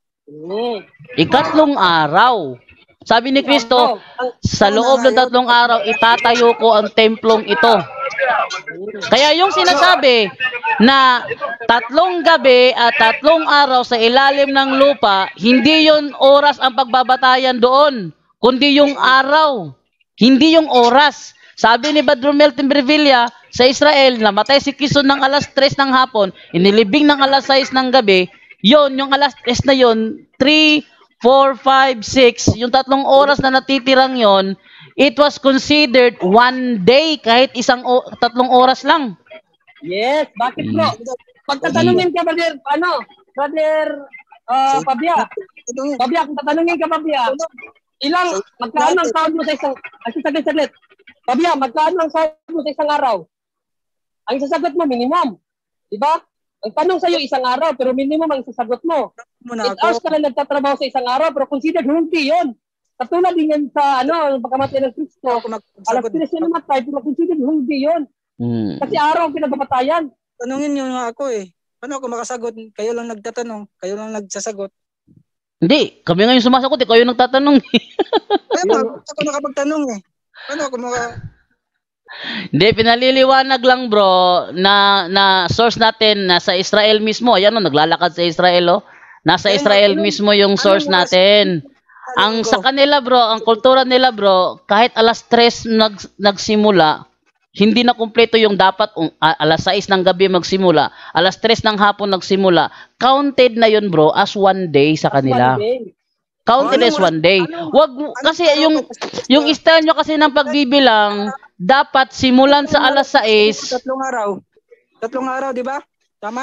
Ikatlong araw. Sabi ni Kristo, sa loob ng tatlong araw, itatayo ko ang templong ito. Kaya yung sinasabi na tatlong gabi at tatlong araw sa ilalim ng lupa, hindi yon oras ang pagbabatayan doon, kundi yung araw. Hindi yung oras. Sabi ni Brother Melton Brevilla, sa Israel, namatay si Kristo ng alas tres ng hapon, inilibing ng alas sais ng gabi, yon yung alas tres na yon, three, four, five, six, yung tatlong oras na natitirang yon, it was considered one day kahit isang o, tatlong oras lang. Yes, bakit bro? Pagtatanungin ka, brother, ano, brother uh, Pabia, Pabia, kung tatanungin ka, Pabia, ilang, magkano ang sahod mo sa isang, ay saglit, saglit, Pabia, magkano ang sahod mo sa isang araw? Ang sasagot mo, minimum, di ba? Ang tanong sa'yo, isang araw, pero minimum ang sasagot mo. eight hours ka lang nagtatrabaho sa isang araw, pero considered hindi yun. Katulad din yan sa, ano, yung pagkamatay ng Kristo, alas tres yun namatay, pero considered hindi yun. Hmm. Kasi araw ang pinagpapatayan. Tanungin nyo nga ako eh. Paano ako makasagot? Kayo lang nagtatanong, kayo lang nagsasagot. Hindi, kami nga yung sumasagot, eh, kayo nagtatanong. Kaya pa, ako nakapagtanong eh. Paano ako maka... Hindi, pinaliliwanag lang bro, na, na source natin nasa Israel mismo. Ayan o, naglalakad sa Israel o. Nasa Israel mismo yung source natin. Ang sa kanila bro, ang kultura nila bro, kahit alas tres nag, nagsimula, hindi na kumpleto yung dapat um, alas sais ng gabi magsimula, alas tres ng hapon nagsimula, counted na yun bro as one day sa kanila. Counted as one day. Wag kasi yung yung style nyo kasi ng pagbibilang dapat simulan sa alas sais. Tatlong araw. Tatlong araw, di ba? Tama?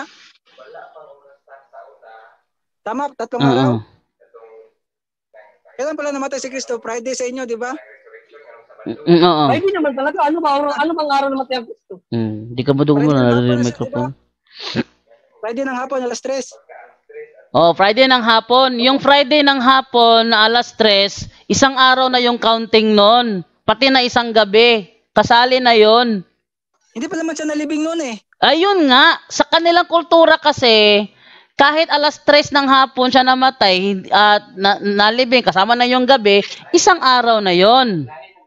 Tama, tatlong Uh-uh. araw. Kailan pala namatay si Kristo? Friday sa inyo, di ba? Mm, oo. Friday naman talaga. Ano ba? Ano bang araw namatay ang Kristo? Mm, di ka madungo na narinig yung microphone. Friday ng hapon, alas tres. Oh, Friday ng hapon. Yung Friday ng hapon na alas tres, isang araw na yung counting noon. Pati na isang gabi. Kasali na yon. Hindi pa naman siya nalibing noon eh. Ayun nga, sa kanilang kultura kasi, kahit alas tres ng hapon siya namatay at uh, na, nalibing, kasama na yung gabi, isang araw na yon.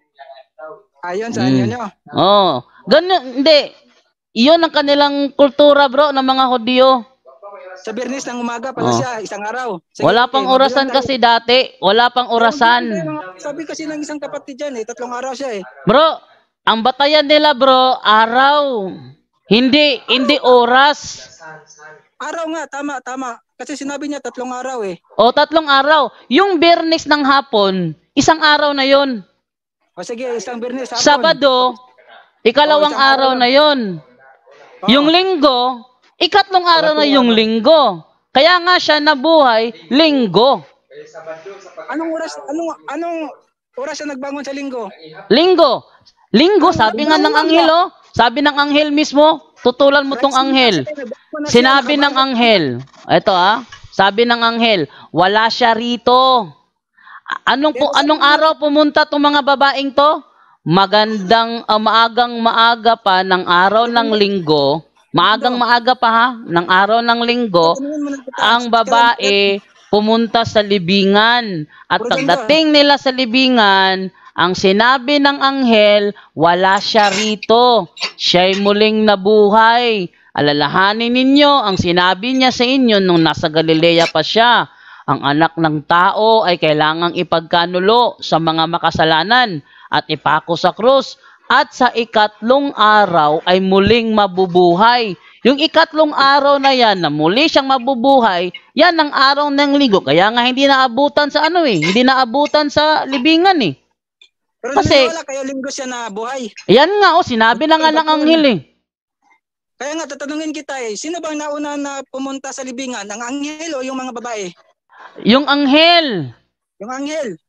Ayun, saan mm. yun yun? Oh, ganun, hindi. Iyon ang kanilang kultura bro, ng mga Hudyo. Sa Biyernes ng umaga pala oh. siya, isang araw. Sige, wala pang okay, orasan kasi dati. Wala pang orasan. Sabi kasi ng isang kapatid dyan eh, tatlong araw siya eh. Bro, ang batayan nila bro, araw. Hindi, hindi oras. Araw nga, tama, tama. Kasi sinabi niya tatlong araw eh. O, tatlong araw. Yung Biyernes ng hapon, isang araw na yon. O sige, isang Biyernes hapon. Sabado, ikalawang o, araw, araw na yon. Oh. Yung Linggo, ikatlong araw na yung Linggo. Kaya nga siya nabuhay, Linggo. Anong oras, anong, anong oras siya nagbangon sa Linggo? Linggo. Linggo, sabi nga ng anghel, oh. Sabi ng anghel mismo, tutulan mo tong anghel. Sinabi ng anghel, ito ah, sabi ng anghel, wala siya rito. Anong po, anong araw pumunta tong mga babaeng to? Magandang uh, maagang maaga pa ng araw ng Linggo. Maagang maaga pa ha, ng araw ng Linggo, ang babae pumunta sa libingan. At pagdating nila sa libingan, ang sinabi ng anghel, wala siya rito. Siya'y muling nabuhay. Alalahanin ninyo ang sinabi niya sa inyo nung nasa Galilea pa siya. Ang anak ng tao ay kailangang ipagkanulo sa mga makasalanan at ipako sa krus. At sa ikatlong araw ay muling mabubuhay. Yung ikatlong araw na yan, na muli siyang mabubuhay, yan ang araw ng Linggo. Kaya nga hindi naabutan sa ano eh, hindi naabutan sa libingan eh. Pero kasi, wala kayo Linggo siya na buhay. Yan nga oh, sinabi na nga ng anghel eh. Kaya nga, tatanungin kita eh, sino bang nauna na pumunta sa libingan? Ang anghel o yung mga babae? Yung anghel. Yung anghel.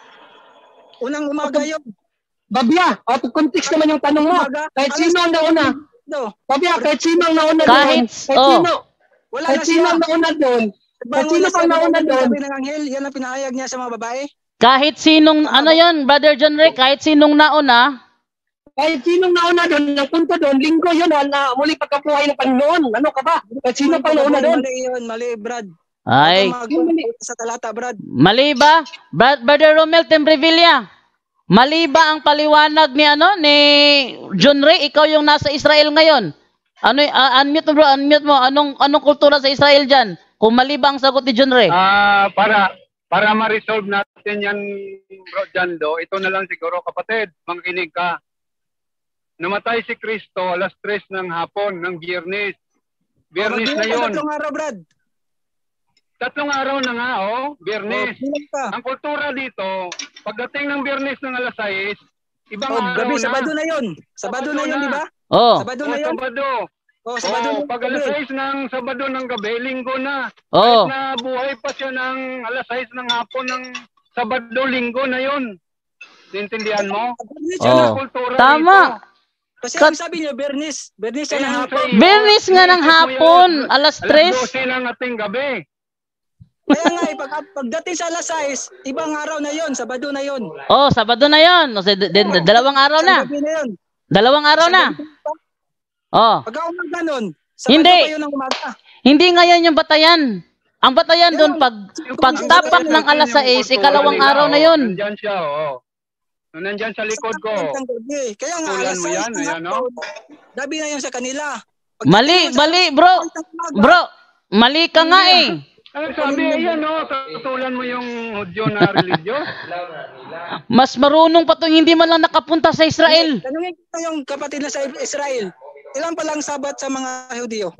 Unang umaga yun. Babya, out of context naman yung tanong mo. Umaga, Kahit alas- sino ang nauna. No. Babya, kahit sino ang nauna Kahit- doon. Kahit oh. sino. Wala Kahit na sino siya. ang nauna doon. Kahit Bangon sino na pang siya, nauna doon. sabi ng anghel, yan ang pinahayag niya sa mga babae. Kahit sinong, ano yon Brother John Ray, kahit sinong nauna, Kahit sinong nauna doon, ang punto doon, linggo yun, na muli pagkapuhay ng Panginoon. Ano ka ba? Kahit sino pang nauna doon. Mali yun, mali Brad. ay, Huwag kang mag- sa talata Brad. mali ba? Bra- Brother Romel Tembrevilla, mali ba ang paliwanag ni, ano, ni John Ray? Ikaw yung nasa Israel ngayon. Ano, uh, unmute mo bro, unmute mo. Anong, anong kultura sa Israel dyan? Kung mali ba ang sagot ni John Ray? Ah, para para ma-resolve natin yan, Bro Jando, ito na lang siguro kapatid, makinig ka. Namatay si Kristo alas tres ng hapon ng Biyernes. Biyernes na yun. Tatlong araw Brad. Tatlong araw na nga, oh, Biyernes. Oh, bilang ka. Ang kultura dito, pagdating ng Biyernes ng alas sais, ibang Oh, araw gabi, na. Sabado na yun. Sabado na yun, di ba? Oh, Sabado Oh, na yun. Sabado. Oh, Sabado Oh, na pag alas sais ng Sabado ng gabi, linggo na. oh. Kahit na buhay pa siya ng alas sais ng hapon ng Sabado, linggo na yun. Naintindihan mo? Bernis, Oh. yun Ang kultura Tama. dito. Kasi Kat- ang sabi niyo, Bernis. Bernis Kaya yan ang sa hapon. iyo, Bernis nga ng inisip mo hapon, yun. alas Alas tres. dose ng ating gabi. Kaya nga, eh, pag, pagdating sa alas sais, ibang araw na yon, Sabado na yon. Oh, Sabado na yon. O, d- d- d- dalawang araw na. Gabi na yun. Dalawang araw na. Oh. Pagka umaga nun, Sabado Hindi. pa yun ang umaga. Hindi ngayon yung batayan. Ang batayan doon, pag, pag tapak ng alas sais, ikalawang araw na yun. Nandyan siya, oo. Nandyan sa likod ko. Isang gabi. Kaya nga, Tulan alas mo sais yan, ng ayan, hapon, gabi na yun sa kanila. Pagdating Mali, yun sa mali, bro. alas sais ng umaga, Bro, mali ka nga eh. Ang sabi, ayan o, tutulan mo yung Hudyo na religion. Mas marunong pa itong hindi man lang nakapunta sa Israel. Tanungin ko yung kapatid na sa Israel. Ilan pa lang sabat sa mga Hudiyo?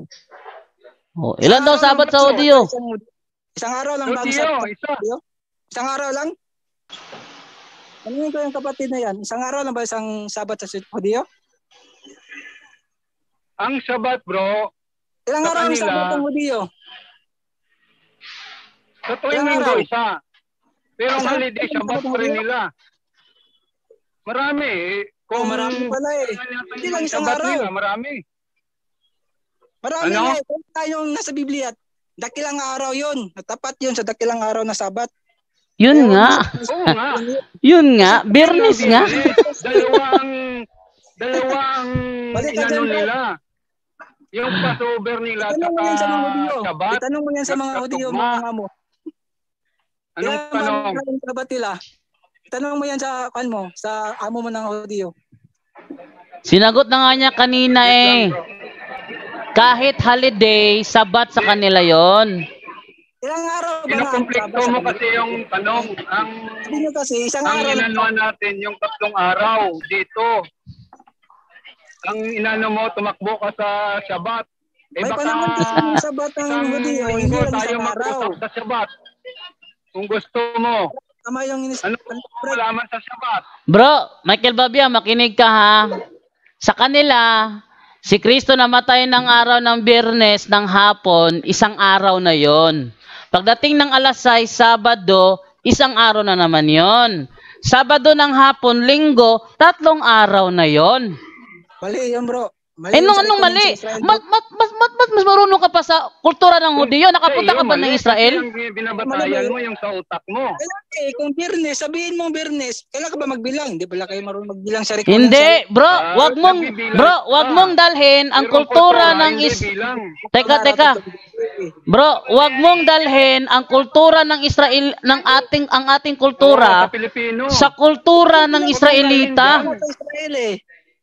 Oh, ilan daw Isang araw sabat lang sa ba? audio? Isang, isang araw lang ba ang Hudyo, sabat? isa. Isang araw lang? Tanungin ko yung kapatid na yan. Isang araw lang ba isang sabat sa Hudiyo? Ang Sabat, bro, Ilang Sa araw ang kanila, sabat ng Hudiyo? sa tuwing Ilang linggo, araw? isa. Pero ang Isang- holiday, isang Sabat pa rin Hudyo? nila. Marami eh. Oh, marami pala eh. Hindi lang isang Sabat araw. nila, marami. Marami Ano? nga eh. Kung tayong nasa Biblia, dakilang araw yun. Tapat yun sa dakilang araw na sabat. Yun nga. Oo nga. Yun nga. Bernis nga. Dalawang, dalawang Balik ka inano dyan, bro. nila. Yung Passover nila at Itanong mo yan sa mga Hudiyo. saka Sabat. Itanong mo yan sa mga Hudiyo, Tugma. mga mo. Anong Kaya tanong? mga yung sabat nila. Itanong mo yan sa, kan mo, sa amo mo ng Hudiyo. Sinagot na nga niya kanina eh. Kahit holiday, sabat sa kanila yon. Ilang araw ba na ang Kinukumplikto sabat sa mo kanila? kasi yung tanong. Ang, Sabi nyo kasi, isang ang araw lang. inanuan natin yung tatlong araw dito. Ang inano mo, tumakbo ka sa Sabat. Eh May baka panahon kasi yung sabat ng isang Hudiyo, hindi linggo lang tayo isang araw. mag-usap sa Sabat. Kung gusto mo. Tama yung inis... Ano mo malaman sa Sabat? Bro, Michael Babia, makinig ka ha. Sa kanila, si Kristo namatay ng araw ng Biyernes ng hapon, isang araw na yon. Pagdating ng alas sais, Sabado, isang araw na naman yon. Sabado ng hapon, Linggo, tatlong araw na yon. Mali yun bro. Mali Eh, yun nung sa anong mali? sa Israel, bro. Mas, mas, mas, mas, mas, mas marunong ka pa sa kultura ng Hudiyo. Nakapunta ka ba ng Israel? Yung binabatayan mo yung sa utak mo. Kailan eh, kung Biyernes, sabihin mo Biyernes, kailan ka ba magbilang? Hindi pala kayo marunong magbilang sa Rico. Hindi, bro, Ah, wag mong, nagbibilang bro, wag ka. mong dalhin ang Pero kultura kultura, ng hindi is... bilang. Teka, teka. Bro, wag mong dalhin ang kultura ng Israel, ng ating, ang ating Oo, kultura sa Pilipino. sa kultura ng Israelita. Sa Israel eh.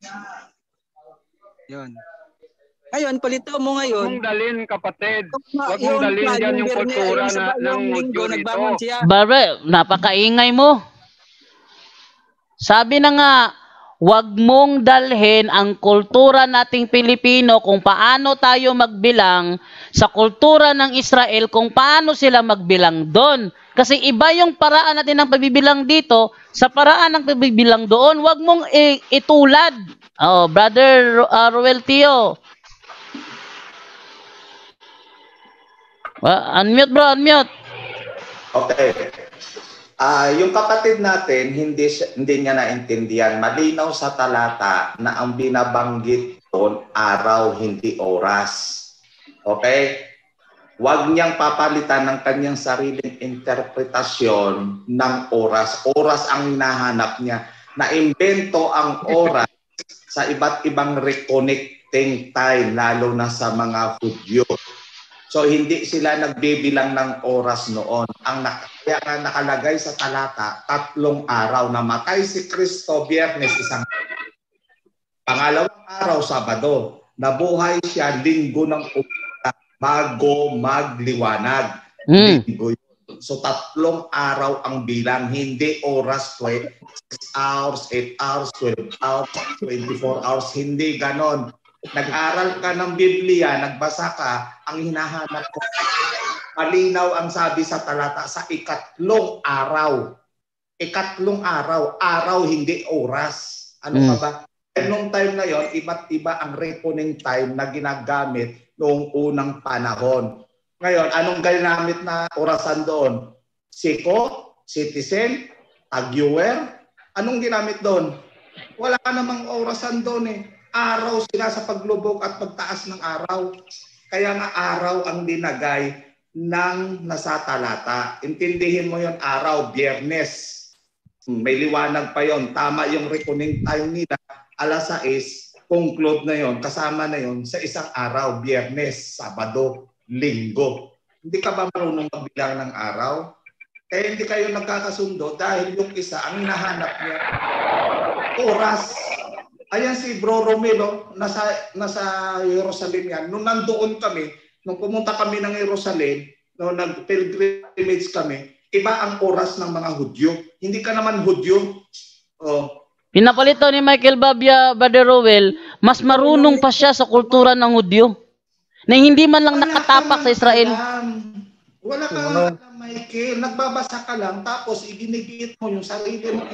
Yun. Ngayon, palito mo Huwag ngayon. mong dalhin, kapatid. Yung- Huwag mong dalhin yung dyan yung Biyernes, kultura yung na, Sab- ng yung Linggo, Hudyo rito. nagbangon siya. Barbe, napakaingay mo. Sabi na nga, wag mong dalhin ang kultura nating Pilipino kung paano tayo magbilang sa kultura ng Israel kung paano sila magbilang doon. Kasi iba yung paraan natin ng pagbibilang dito sa paraan ng pagbibilang doon. Wag mong i- itulad. Oh, brother uh, Roel Tio. Well, unmute bro, unmute. Okay. Ah, yung kapatid natin hindi siya- hindi niya naintindihan. Malinaw sa talata na ang binabanggit doon araw hindi oras. Okay? Huwag niyang papalitan ng kanyang sariling interpretasyon ng oras. Oras ang hinahanap niya. Naimbento ang oras sa iba't ibang reconnecting time, lalo na sa mga Hudyo. So hindi sila nagbibilang ng oras noon. Ang nak- kaya nga nakalagay sa talata, tatlong araw. Namatay si Kristo, Biyernes, isang pangalawang araw, Sabado. Nabuhay siya, Linggo ng umaga, bago magliwanag. Mm. Linggo yun. So tatlong araw ang bilang, hindi oras, six hours, eight hours, twelve hours, twenty-four hours, hindi ganon. Nag-aral ka ng Biblia, nagbasa ka, ang hinahanap ko, malinaw ang sabi sa talata, sa ikatlong araw. Ikatlong araw, araw hindi oras. Ano Mm. ka ba? And nung time na yon, iba't iba ang reckoning time na ginagamit noong unang panahon. Ngayon, anong ginamit na orasan doon? Siko, citizen, tag-viewer, anong ginamit doon? Wala ka namang orasan doon eh. Araw sila sa paglubog at pagtaas ng araw. Kaya nga araw ang dinagay ng nasa talata. Intindihin mo yon, araw, Biyernes. May liwanag pa yon. Tama yung reckoning time nila. alas sais, conclude na yon, kasama na yon sa isang araw, Biyernes, Sabado, Linggo. Hindi ka ba marunong magbilang ng araw? Kaya hindi kayo nagkakasundo dahil yung isa, ang hinahanap niya, oras. Ayan si Bro Romelo, nasa, nasa Jerusalem yan. Nung nandoon kami, nung pumunta kami ng Jerusalem, nung nag-pilgrimage kami, iba ang oras ng mga Hudyo. Hindi ka naman Hudyo. Oh. Pinapalito ni Michael Babia Baderowel, mas marunong pa siya sa kultura ng Hudyo. Na hindi man lang Wala nakatapak ka sa Israel. alam. Wala ka alam, Michael. Nagbabasa ka lang, tapos iginigit mo yung sarili mo.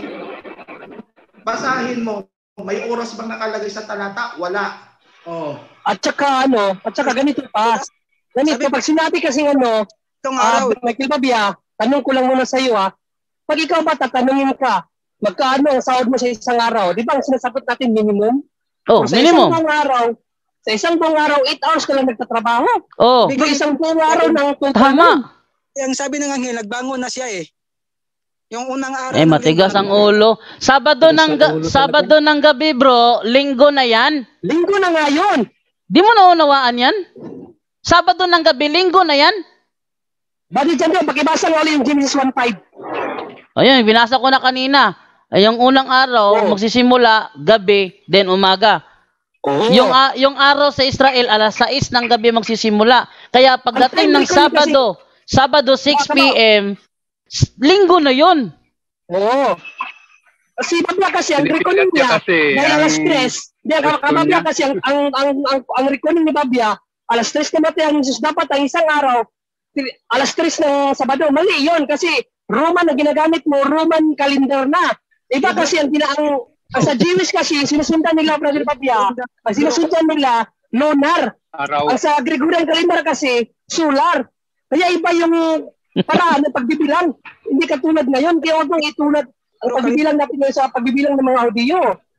Basahin mo. May oras bang nakalagay sa talata? Wala. Oh. At saka ano, at saka ganito pa. Ganito, pag sinabi kasi ano, Itong uh, araw, Michael Babia, tanong ko lang muna sa iyo ha, pag ikaw ba tatanungin ka, magkaano ang sahod mo sa isang araw? Di ba ang sinasagot natin minimum? Oh, Kung sa minimum. isang buong araw, sa isang buong araw, eight hours ka lang nagtatrabaho. Oh, Kung isang buong araw ng tama. ang sabi ng anghel, nagbangon na siya eh. Yung unang araw. Eh, ng matigas ang linggo, ulo. Sabado ng, ga- Sabado ng gabi, bro, linggo na yan. Linggo na nga yun. Di mo naunawaan yan? Sabado ng gabi, linggo na yan. Bakit dyan doon, pakibasa nga ulit yung Genesis one five. Ayun, binasa ko na kanina. Ay, yung unang araw, Oh. magsisimula, gabi, then umaga. Oh. Yung a- yung araw sa Israel, alas sais ng gabi magsisimula. Kaya pagdating ng Ang time Sabado, Sabado six Ah, p m, s- linggo na yun. Oo. Kasi Babia kasi ang Pinipilit reckoning niya niya, kasi dahil ang alas tres, di ang gusto kababia niya. kasi ang ang ang ang, ang reckoning ni Babia, alas tres namatay ang Jesus, dapat ang isang araw, ti- alas tres ng Sabado, mali yun kasi Roman na ginagamit mo, Roman calendar na. Iba kasi ang gina ang, ang sa Jewish kasi sinusundan nila, Brother Babia, ang sinusundan nila lunar. Araw. Ang sa Gregorian calendar kasi solar. Kaya iba yung paraan ng pagbibilang. Hindi katulad ngayon, kaya huwag mong itulad ang pagbibilang natin ngayon sa pagbibilang ng mga Hudiyo.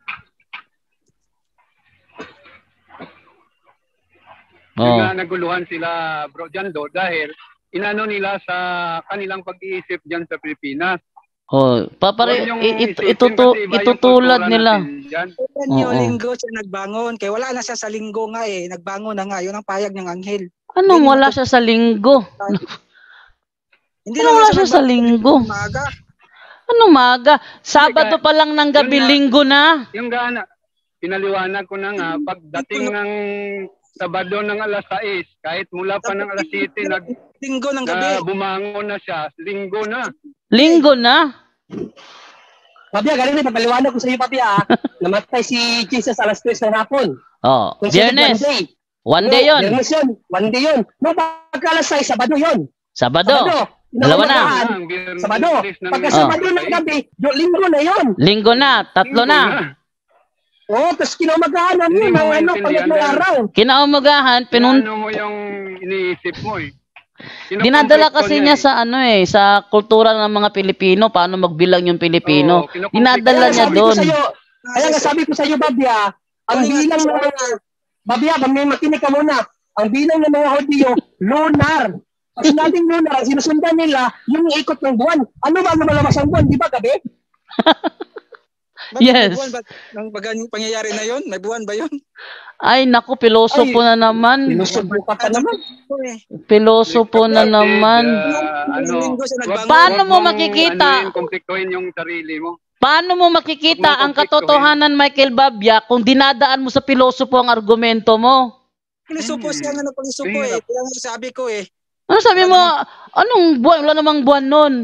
Yung Oh. nga naguluhan sila, Bro Jando, dahil inano nila sa kanilang pag-iisip dyan sa Pilipinas. Oh, papare Huwag yung i- it, isipin itutu, kasi iba yung itutulad kultura nila. natin dyan. Yan Oo. yung linggo siya nagbangon. Kaya wala na siya sa linggo nga eh. Nagbangon na nga. Yun ang payag ng anghel. Anong wala siya sa linggo? Hindi Ano lang wala nga siya sa nagbangon linggo? ng umaga. Ano maga? Sabado pa lang ng gabi, Yun na. linggo na. Yung gana, pinaliwanag ko na nga, pagdating ng Sabado ng alas sais, kahit mula pa ng alas siyete, nag, Linggo ng gabi. na bumangon na siya, linggo na. Linggo na. Babia, galing na, papaliwanag ko sa iyo, Babia, ah. Namatay si Jesus alas tres ng hapon. Oh, Considered Biyernes. One day. One day No, yon. Biyernes yun. One day yun. No, pagka alas sais, Sabado yun. Sabado. Dalawa na. Inaumagahan, Ang Biyernes Sabado. ng Pagka Oh. Sabado ng gabi, do- linggo na yun. Linggo na. Tatlo Linggo na. Oo, tapos kinaumagahan Hindi mo mo ng ano, maintindihan pagkat ng yan. araw. Kinaumagahan, pinun Ano mo yung iniisip mo eh. Dinadala Kinukonflict ko kasi niya niya eh. sa ano eh, sa kultura ng mga Pilipino, paano magbilang yung Pilipino. Oo, kinukonflict Dinadala Kaya niya sabi ko doon. sa iyo, kaya nga sabi ko sa iyo, Babya, ang bilang ng mga, Babya, may makinig ka muna, ang bilang ng mga Hudyo, lunar. Pag sinabing lunar, ang sinusundan nila, yung ikot ng buwan. Ano ba ang lumalabas ang buwan? Di ba, gabi? Ba, Yes. May buwan ba? Nang bagang pangyayari na yon? May buwan ba yon? Ay, naku, pilosopo Ay, na naman. Sinusubo ka pa naman. Pilosopo na Kapatid, naman. ah, ano, Linggo siya wag- nagbangon. Paano wag mo mong, makikita? Ano yun, konfliktuhin yung sarili mo. Paano mo makikita Huwag mong ang konfliktuhin. katotohanan, Michael Babia, kung dinadaan mo sa pilosopo ang argumento mo? Pilisupo siya nga ng pilisupo eh. Kaya nga sabi ko eh. Ano sabi mo? Anong buwan? Wala namang buwan nun.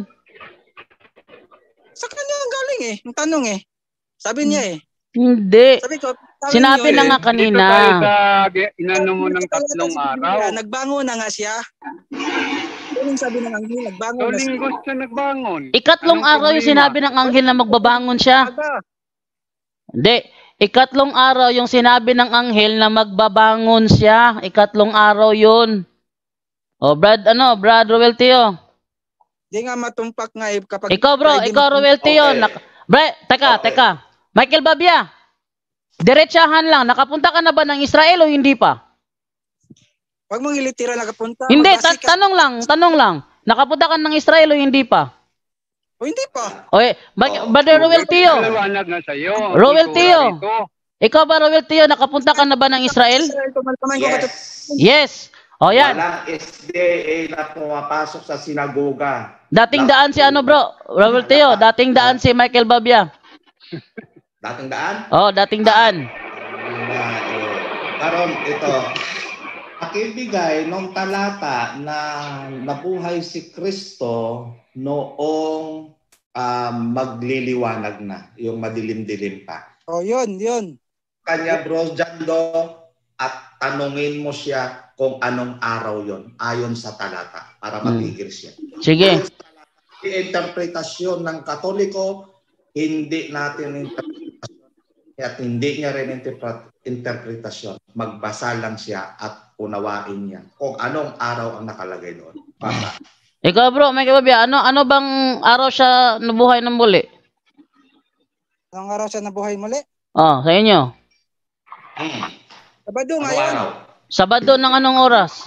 Sa kanya ang galing eh. Ang tanong eh. Sabi niya eh. Hindi. Sabi ko, sabi Sinabi niyo, na eh, nga Dito tayo kanina. sa gi- inano mo ng tatlong araw. Nagbangon na nga siya. Yun yung sabi ng anghel, nagbangon So, na siya. linggo siya nagbangon. Ikatlong Anong araw yung problema? sinabi ng anghel na magbabangon siya. Aga. Hindi. Ikatlong araw yung sinabi ng anghel na magbabangon siya. Ikatlong araw yun. O, Brad, ano, Brad Roel Tio. Di nga matumpak nga eh. Kapag Ikaw, bro. Friday Ikaw, matumpak- Roel Tio. Okay. Nak- Brad, teka, Okay. teka. Michael Babia. Diretsahan lang. Nakapunta ka na ba ng Israel o hindi pa? Huwag mong ilitira nakapunta. Hindi, Magbase ta- ka- tanong lang, tanong lang. Nakapunta ka ng Israel o hindi pa? O hindi pa. Oy, Mike, Oh, Brother Roel Tio. Maliwanag na sa'yo. Roel Kultura Tio. rito. Ikaw ba, Roel Tio, nakapunta ka na ba ng Israel? Israel, tumalpaman ko Yes. katot- Yes. O yan. Walang S D A na pumapasok sa sinagoga. Dating daan si ano, bro? Roel Tio, dating daan si Michael Babia. Dating daan? Oh, dating daan. Na, eh, karon ito, pakibigay nung talata na nabuhay si Kristo noong um, magliliwanag na, yung madilim-dilim pa. O yun, yun. Kanya bro Jando, at tanungin mo siya kung anong araw yon ayon sa talata para matigil siya. Sige. Yung interpretasyon ng Katoliko, hindi natin interpretasyon at hindi niya rin interpret- interpretasyon. Magbasa lang siya at unawain niya kung anong araw ang nakalagay doon. Baka. Ikaw, bro, Michael Babia, ano, ano bang araw siya nabuhay ng muli? Anong araw siya nabuhay muli? Oh, sa inyo. Hmm. Sabado Anong ngayon. araw? Sabado ng anong oras?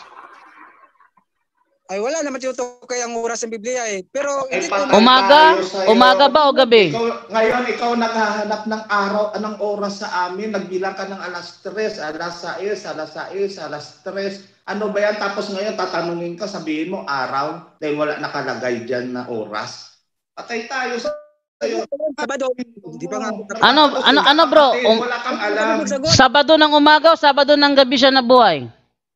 Ay wala naman tinutukay ang oras ng Biblia eh. Pero Eh, hindi ko patay Umaga? tayo sa'yo. Umaga ba o gabi? Ikaw, ngayon, ikaw naghahanap ng araw, anong oras sa amin. Nagbilang ka ng alas tres, alas sais, alas sais, alas tres. Ano ba yan? Tapos ngayon, tatanungin ka, sabihin mo araw, dahil wala nakalagay dyan na oras. Patay tayo sa sa'yo. Sabado. Hindi pa nga. Ano, ano, ano, bro? Um, Wala kang alam. Sabado ng umaga o Sabado ng gabi siya nabuhay?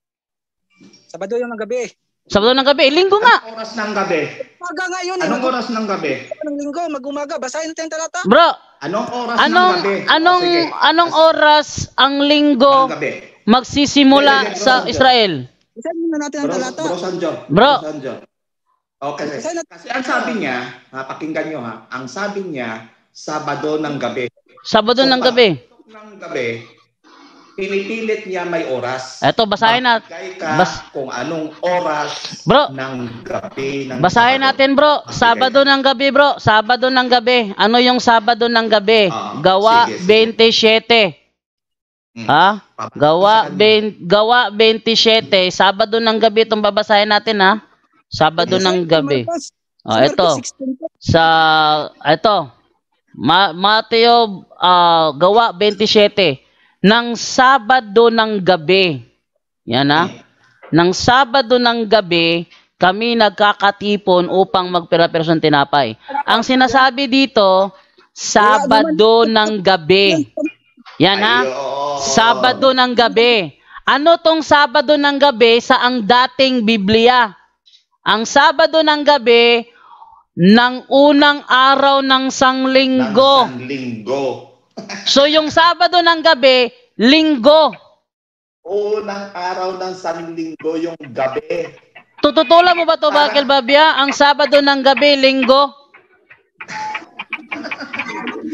Sabado yung ng gabi. Sabado ng gabi, linggo nga. Anong oras ng gabi? Umaga nga yun. Anong eh. oras ng gabi? Ng linggo, mag-umaga. Basahin natin yung talata. Bro, Anong oras anong ng gabi? anong O, sige. anong oras ang linggo Ng gabi. magsisimula Sige, sige, sa bro. Israel? Basahin muna natin ang Bro, talata. bro Sanjo. Bro. Sanjo. Okay. Kasi ang sabi niya, ha, pakinggan nyo ha, ang sabi niya, Sabado ng gabi. Sabado So, ng gabi. pag- ng gabi, pinipilit niya may oras. Eto, basahin na. Magbigay ka Bas- kung anong oras Bro, ng gabi. Ng basahin Sabado. natin, bro. Magbigay Sabado ka. ng gabi, bro. Sabado ng gabi. Ano yung Sabado ng gabi? Ah, Gawa sige, sige. twenty-seven. Hmm. Ha? Papasa Gawa ka niya. ben, gawa twenty-seven. Sabado ng gabi itong babasahin natin, ha? Sabado ng gabi. Oh, eto. Sa eto. Ma Mateo ah, gawa twenty-seven ng Sabado ng gabi. Yan ha. Ng Sabado ng gabi, kami nagkakatipon upang magpira-piraso ng tinapay. Ang sinasabi dito, Sabado ng gabi. Yan ha. Ayun. Sabado ng gabi. Ano tong Sabado ng gabi sa ang dating Biblia? Ang Sabado ng gabi ng unang araw ng sanglinggo. Ng linggo. So yung Sabado ng gabi, linggo. Unang araw ng sanlinggo yung gabi. Tututulan mo ba to, Bakil Babia? Ang Sabado ng gabi, linggo?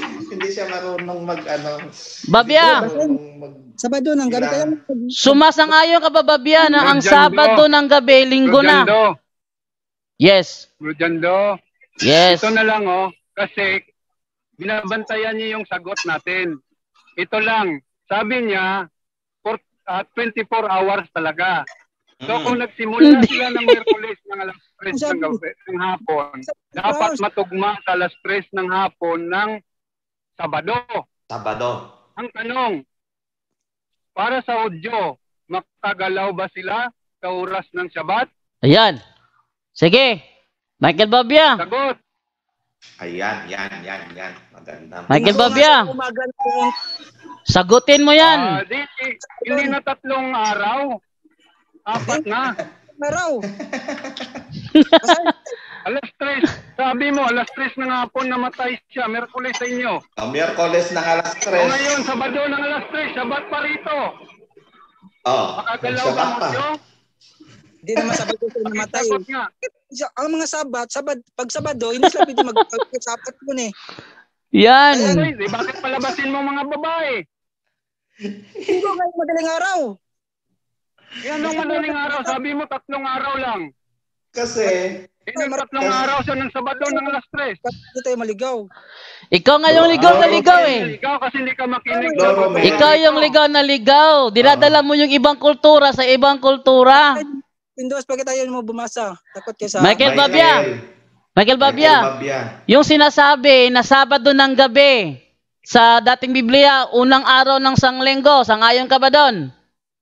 hindi siya marunong mag ano. Babya, mag, Sabado ng gabi kaya sumasang-ayon ka ba, Babya, na ang Rojando. Sabado ng gabi, linggo na? Rojando, Yes. Rojando, Yes. ito na lang oh, kasi binabantayan niya yung sagot natin. Ito lang, sabi niya, for, uh, twenty-four hours talaga. So kung nagsimula sila ng Miyerkules ng alas tres ng, gabi, ng hapon, dapat matugma sa alas tres ng hapon ng Sabado. Sabado. Ang tanong, para sa Hudyo, makagalaw ba sila sa oras ng Sabat? Ayan. Sige. Michael Babya. Sagot. Ayan, yan, yan, yan. Maganda. Michael Babya. Sagutin mo yan. Ah, di, hindi na tatlong araw. Apat na. Araw. Alas tres. Sabi mo, alas tres ng hapon namatay siya. Miyerkules sa inyo. Ang Miyerkules ng alas O tres. ngayon, Sabado ng alas tres. Sabat pa rito. Oh, Makagalaw Sabat ba mo pa. siyo? Hindi naman Sabado sila namatay. Sagot nga. Ang mga Sabat, Sabad, pag Sabado, hindi sila pwede mag-sabat yun eh. Yan. Ay, di, bakit palabasin mo mga babae? Hindi ko ngayon madaling araw. Yan ang madaling araw. Sabi mo, tatlong araw lang. Kasi, Eh, nung tatlong araw siya ng Sabado ng alas tres. Hindi tayo maligaw. Ikaw nga yung ligaw na ligaw eh. Ikaw kasi hindi ka makinig. Loro, sa- Ikaw yung ligaw na ligaw. Dinadala mo yung ibang kultura sa ibang kultura. Windows, pag tayo mo bumasa. Takot kayo sa... Michael Babya. Michael Babya. Michael Babya. Yung sinasabi na Sabado ng gabi sa dating Biblia, unang araw ng Sanglinggo, sangayon ka ba doon?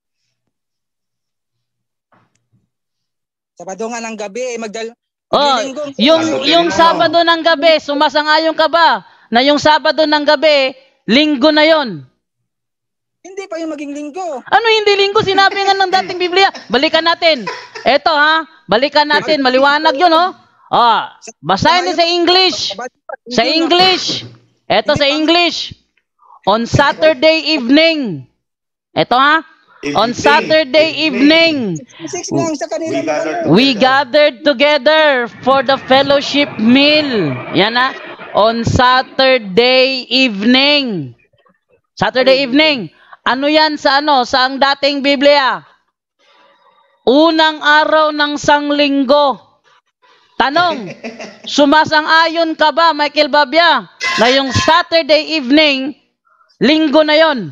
Sabado nga ng gabi, eh, magdal... Oh, maglilinggo. yung Sagutin yung mo. Sabado ng gabi, sumasangayon ka ba na yung Sabado ng gabi, linggo na yon? Hindi pa yung maging linggo. Ano hindi linggo? Sinabi nga ng dating Biblia. Balikan natin. Eto ha, balikan natin. Maliwanag yun oh. Oh, basahin din sa English. Sa English. Eto sa English. On Saturday evening. Eto ha. On Saturday evening. Six lang sa kanila. We gathered We gathered together for the fellowship meal. Yan na. On Saturday evening. Saturday evening. Ano yan sa ano? Sa ang dating Biblia? Unang araw ng Sanglinggo. Tanong, sumasang-ayon ka ba, Michael Babya, na yung Saturday evening, linggo na yon?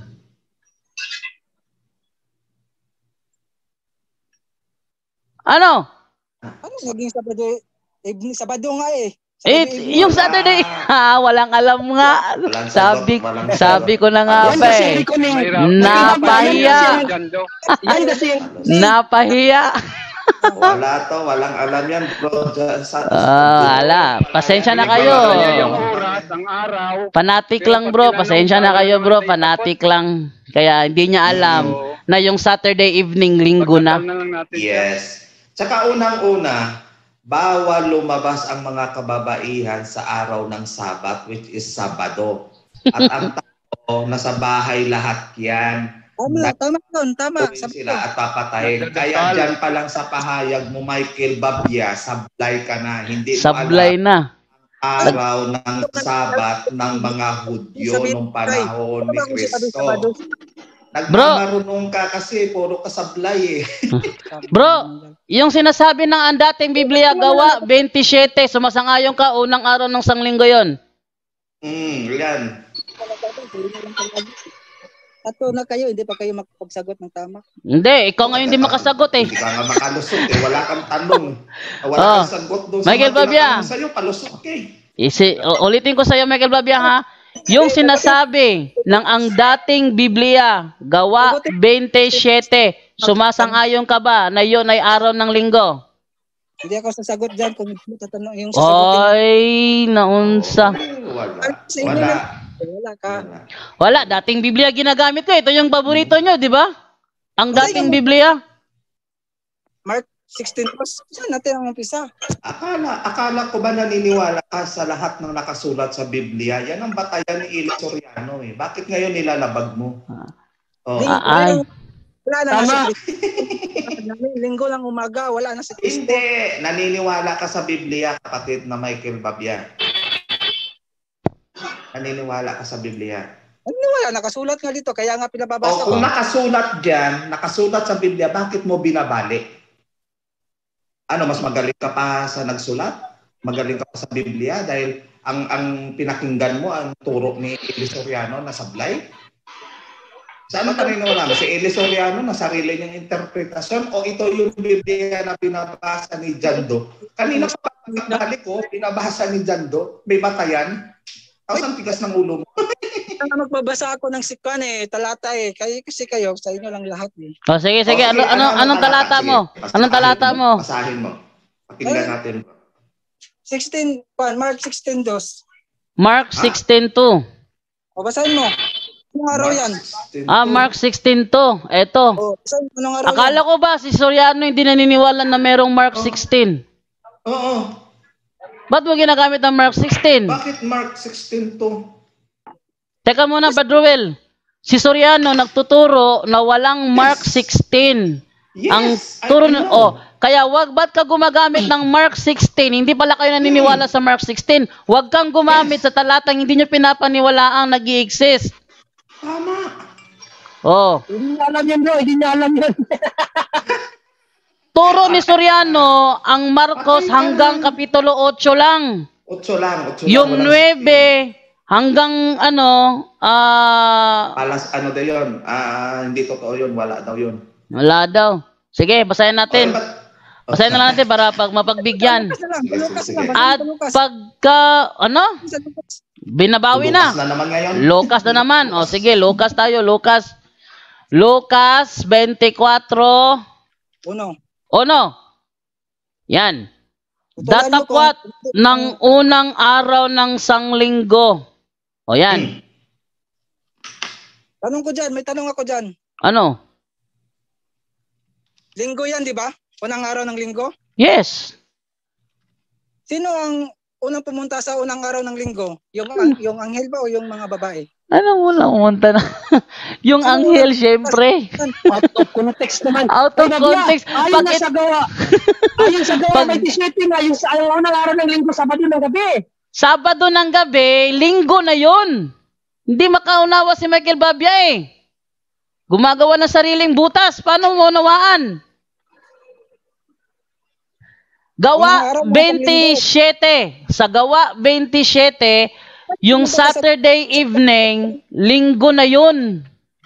Ano? Ano maging Sabado? Eh, Sabado nga eh. Eh, yung Saturday, ha, walang alam nga. Walang Sabi, sagot, walang sabi ko na nga Yan pa kasi eh. reckoning. Napahiya. Jando. Yan kasi Napahiya. Wala to, walang alam yan, bro. Sa, Ah, ala. Pasensya na kayo. Kanya yung oras, ang araw. Fanatic lang bro. Pasensya na kayo bro. Fanatic lang. Kaya hindi niya alam na yung Saturday evening, linggo na. Pagkakal na lang natin. Yes. Tsaka unang-una, bawal lumabas ang mga kababaihan sa araw ng Sabat, which is Sabado. At ang tao, nasa bahay lahat yan. Tama, tama yun, tama. Gawin sila at papatayin. Kaya dyan pa lang sa pahayag mo, Michael Babya, sablay ka na. Hindi mo Sablay alam na. araw ng Sabat ng mga Hudyo nung panahon ni Kristo. Nagmamarunong ka kasi, puro kasablay eh. Bro, yung sinasabi ng ang dating Biblia, gawa twenty-seven, sumasangayon ka, unang araw ng Sanglinggo yon. Hmm, yan. Tato na kayo, hindi pa kayo makapagsagot ng tama. Hindi, ikaw ngayon hindi makasagot eh. Hindi ka nga makalusot eh. Wala kang tanong. Wala Oh. kang sagot doon Michael mga Babya. tinatanong sa'yo. Palusot ka eh. Isi, u- ulitin ko sa iyo, Michael Babya ha. Yung sinasabi ng ang dating Biblia, gawa twenty-seven, sumasang-ayon ka ba na yun ay araw ng linggo? Hindi ako sasagot dyan kung hindi mo tatanong yung sasagutin. Ay, naunsa. Wala. Sa inyo Wala. lang. Wala ka. Wala. Wala, dating Biblia ginagamit ko. Ito yung paborito nyo, di ba? Ang dating Biblia. Mark sixteen plus. Saan natin ang umpisa? Akala, akala ko ba naniniwala ka sa lahat ng nakasulat sa Biblia? Yan ang batayan ni Eli Soriano eh. Bakit ngayon nilalabag mo? Oh. Linggo, ay. Wala na Tama. na si Kristo. Linggo lang umaga, wala na si Kristo. Hindi. Naniniwala ka sa Biblia, kapatid na Michael Babya. naniniwala ka sa Biblia? Naniniwala, nakasulat nga dito, kaya nga pinababasa O kung ko. nakasulat dyan, nakasulat sa Biblia, bakit mo binabalik? Ano, mas magaling ka pa sa nagsulat? Magaling ka pa sa Biblia dahil ang ang pinakinggan mo ang turo ni Eli Soriano na sablay? Saan ka naniniwala mo? Si Eli Soriano na sarili niyang interpretasyon o ito yung Biblia na pinabasa ni Jando? Kanina pa balik ko, pinabasa ni Jando, may batayan. Tapos ang tigas ng ulo mo. Magbabasa ako ng sikwan eh, talata eh. Kaya kasi kayo, sa inyo lang lahat eh. O, sige, sige. O, Ano, ano, anong talata Sige, mo? basahin Anong talata mo? Basahin mo. Pakinggan natin. sixteen, pan, Mark sixteen dos. Mark sixteen two. O, basahin mo. Anong araw yan? Ah, Mark sixteen two. Eto. O, basahin mo anong araw Akala yan. ko ba si Soriano hindi naniniwala na merong Mark sixteen? Oo. Ba't mo ginagamit ang Mark sixteen? Bakit Mark sixteen to? Teka muna, Badruel. Si Soriano nagtuturo na walang Mark sixteen. Yes, Ang I turo know. na, oh, kaya wag ba't ka gumagamit ng Mark sixteen? Hindi pala kayo naniniwala sa Mark sixteen. Wag kang gumamit sa talatang hindi nyo pinapaniwalaang nag-i-exist. Tama. Oh. Hindi niya alam yan bro, hindi niya alam yan. Turo ni Soriano ang Marcos hanggang kapitulo eight lang. Otso lang. Otso Yung lang, nine hanggang ano, ah, Alas, ano daw yun? Ah, hindi totoo yun. Wala daw yun. wala daw. Sige, basahin natin. Okay, but- Basahin na lang natin para pag mapagbigyan. Lukas na lang, Sige, Lukas sige. na, basahin At mo Lukas. pagka, ano? Sa Lukas. Binabawi Lukas na. na naman ngayon. Lucas na naman. O sige, Lucas tayo, Lucas. Lucas twenty-four. Uno. Ono. Yan. Tutulan mo Datapwat kung- ng unang araw ng sanglinggo. O yan. Hmm. Tanong ko dyan, may tanong ako dyan. Ano? Linggo yan, di ba? Unang araw ng linggo? Yes. Sino ang unang pumunta sa unang araw ng linggo? Yung, ang, yung anghel ba o yung mga babae? Ano mo lang umunta na? Yung anghel, syempre. Out of context naman. Out of Ay, Nagla, context. Ayon Pag na it- sa gawa. Ayon sa gawa, Pag- may twenty-seven nga, yung sa ang unang araw ng linggo, Sabado ng gabi. Sabado ng gabi, linggo na yon. Hindi makaunawa si Michael Babia eh. Gumagawa ng sariling butas. Paano mo unawaan? Gawa Unang araw ng twenty-seven. Sa gawa twenty-seven, yung Saturday evening, linggo na yun.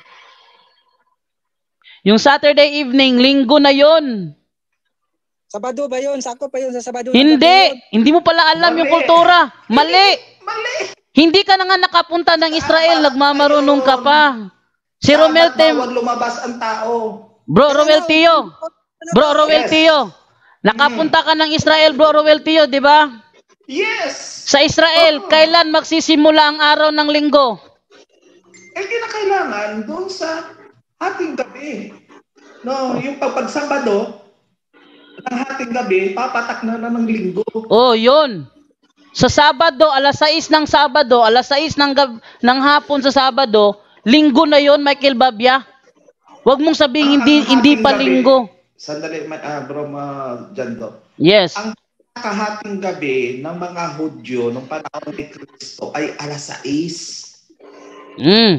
Yung Saturday evening, linggo na yun. Sabado ba yun? Sakto pa yun sa Sabado? ng Hindi. gabi yun? Hindi mo pala alam yung Mali. kultura. Mali. Mali. Hindi ka na nga nakapunta ng Israel. Nagmamarunong ka pa. Si Romel Dapat Tem... bawal lumabas ang tao. Bro, Romel Tio. Bro, Romel Yes. Tio. Nakapunta ka ng Israel, bro, Romel Tio, di ba? Yes. Sa Israel, Oo. kailan magsisimula ang araw ng linggo? Eh, kinakailangan doon sa hating gabi. No, yung pag Sabado, ng hating gabi, papatak na na ng linggo. Oh, yun. Sa Sabado, alas sais ng Sabado, alas sais ng, gab- ng hapon sa Sabado, linggo na yon, Michael Babia. Huwag mong sabihin hindi Ang hindi hating pa gabi. linggo. Sandali, ma- ah, bro, ma, Jando. Yes. Ang kahating gabi ng mga Hudyo nung panahon ni Kristo ay alas sais. Mm.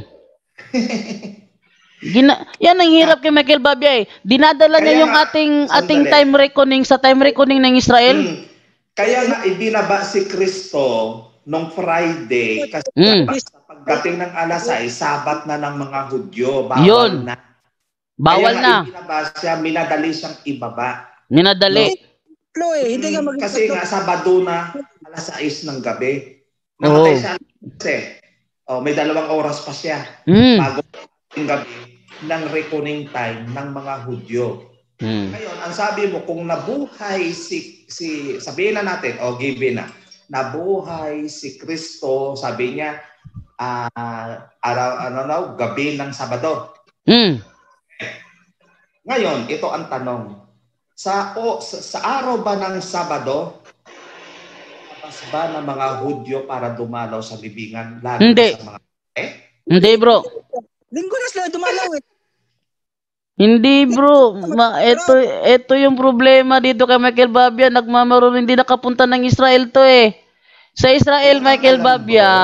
Gina, yan ang hirap kay Michael Babia eh. Dinadala niya Kaya yung nga, ating sandali. ating time reckoning sa time reckoning ng Israel. Mm. Kaya nga ibinaba si Kristo nung Friday kasi Mm. sa pagdating ng alas sais, sabat na ng mga Hudyo. Bawal Yun. na. Bawal Kaya na. nga ibinaba siya, minadali siyang ibaba. Minadali. Tatlo eh, hindi ka Mm, mag- kasi nga Sabado na alas sais ng gabi. Oo. Nakatay siya kasi oh, may dalawang oras pa siya Mm. bago yung gabi ng reckoning time ng mga Hudyo. Mm. Ngayon, ang sabi mo, kung nabuhay si, si sabihin na natin, o given na, nabuhay si Kristo, sabi niya, ah, araw, ano na, gabi ng Sabado. Mm. Ngayon, ito ang tanong. Sa, o, sa, sa araw ba ng Sabado, labas ba ng mga Hudyo para dumalaw sa libingan? Lalo na Hindi. sa mga eh? Hindi, bro. Linggo na sila dumalaw eh. Hindi, bro. Ma, ito, ito yung problema dito kay Michael Babia. Nagmamarunong, hindi nakapunta ng Israel to eh. Sa Israel, Michael Alam mo, Babia.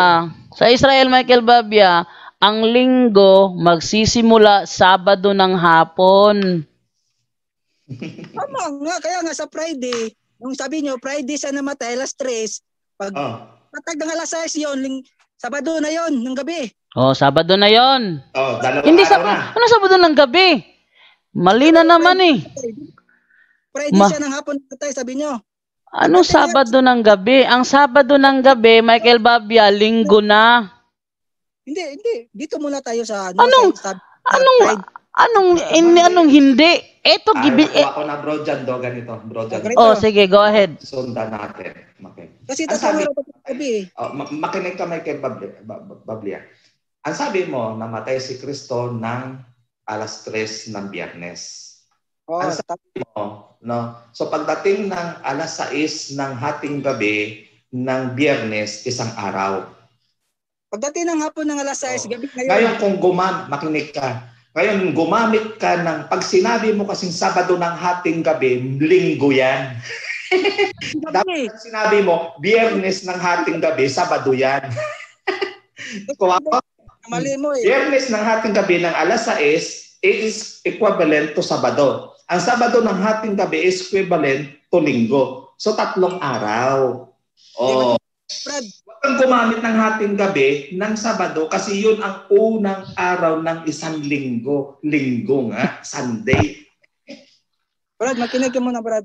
Sa Israel, Michael Babia, ang linggo magsisimula Sabado ng hapon. Tama nga, kaya nga sa Friday, nung sabi nyo, Friday siya namatay, alas tres, pag Oh. patag ng alas sais yun, ling, Sabado na yon ng gabi. Oh, Sabado na yon. Oh, dalawang Hindi araw sa na. ano Sabado ng gabi? Mali na naman eh. Friday Ma- siya ng hapon namatay, sabi nyo. Ano Sabado ng gabi? Ang Sabado ng gabi, Michael Babia, linggo na. Hindi, hindi. Dito muna tayo sa... Anong- sa, sa, Anong Friday. anong in, anong hindi? Eto Ay, gibi eh, ako na bro dyan, do, ganito. Bro dyan. Ganito. Oh, sige, go ahead. Sundan natin. Okay. Kasi Ang tatlong sabi- araw pa gabi eh. Oh, ma- makinig ka, Michael Bablia. Bab- Bablia. Ang sabi mo, namatay si Kristo ng alas tres ng Biyernes. Oh, Ang sabi mo, no? So pagdating ng alas sais ng hating gabi ng Biyernes, isang araw. pagdating ng hapon ng alas sais, Oh. gabi ngayon. Ngayon kung gumam, makinig ka. Ngayon gumamit ka ng, pag sinabi mo kasing Sabado ng hating gabi, linggo yan. gabi. Dapat sinabi mo, Biyernes ng hating gabi, Sabado yan. Kung ako, Mali mo eh. Biyernes ng hating gabi ng alas sais is equivalent to Sabado. Ang Sabado ng hating gabi is equivalent to Linggo. So tatlong araw. Oh. Brad, Huwag kang gumamit ng hating gabi ng Sabado kasi yun ang unang araw ng isang linggo. Linggo nga, Sunday. Brad, makinig ka muna, Brad.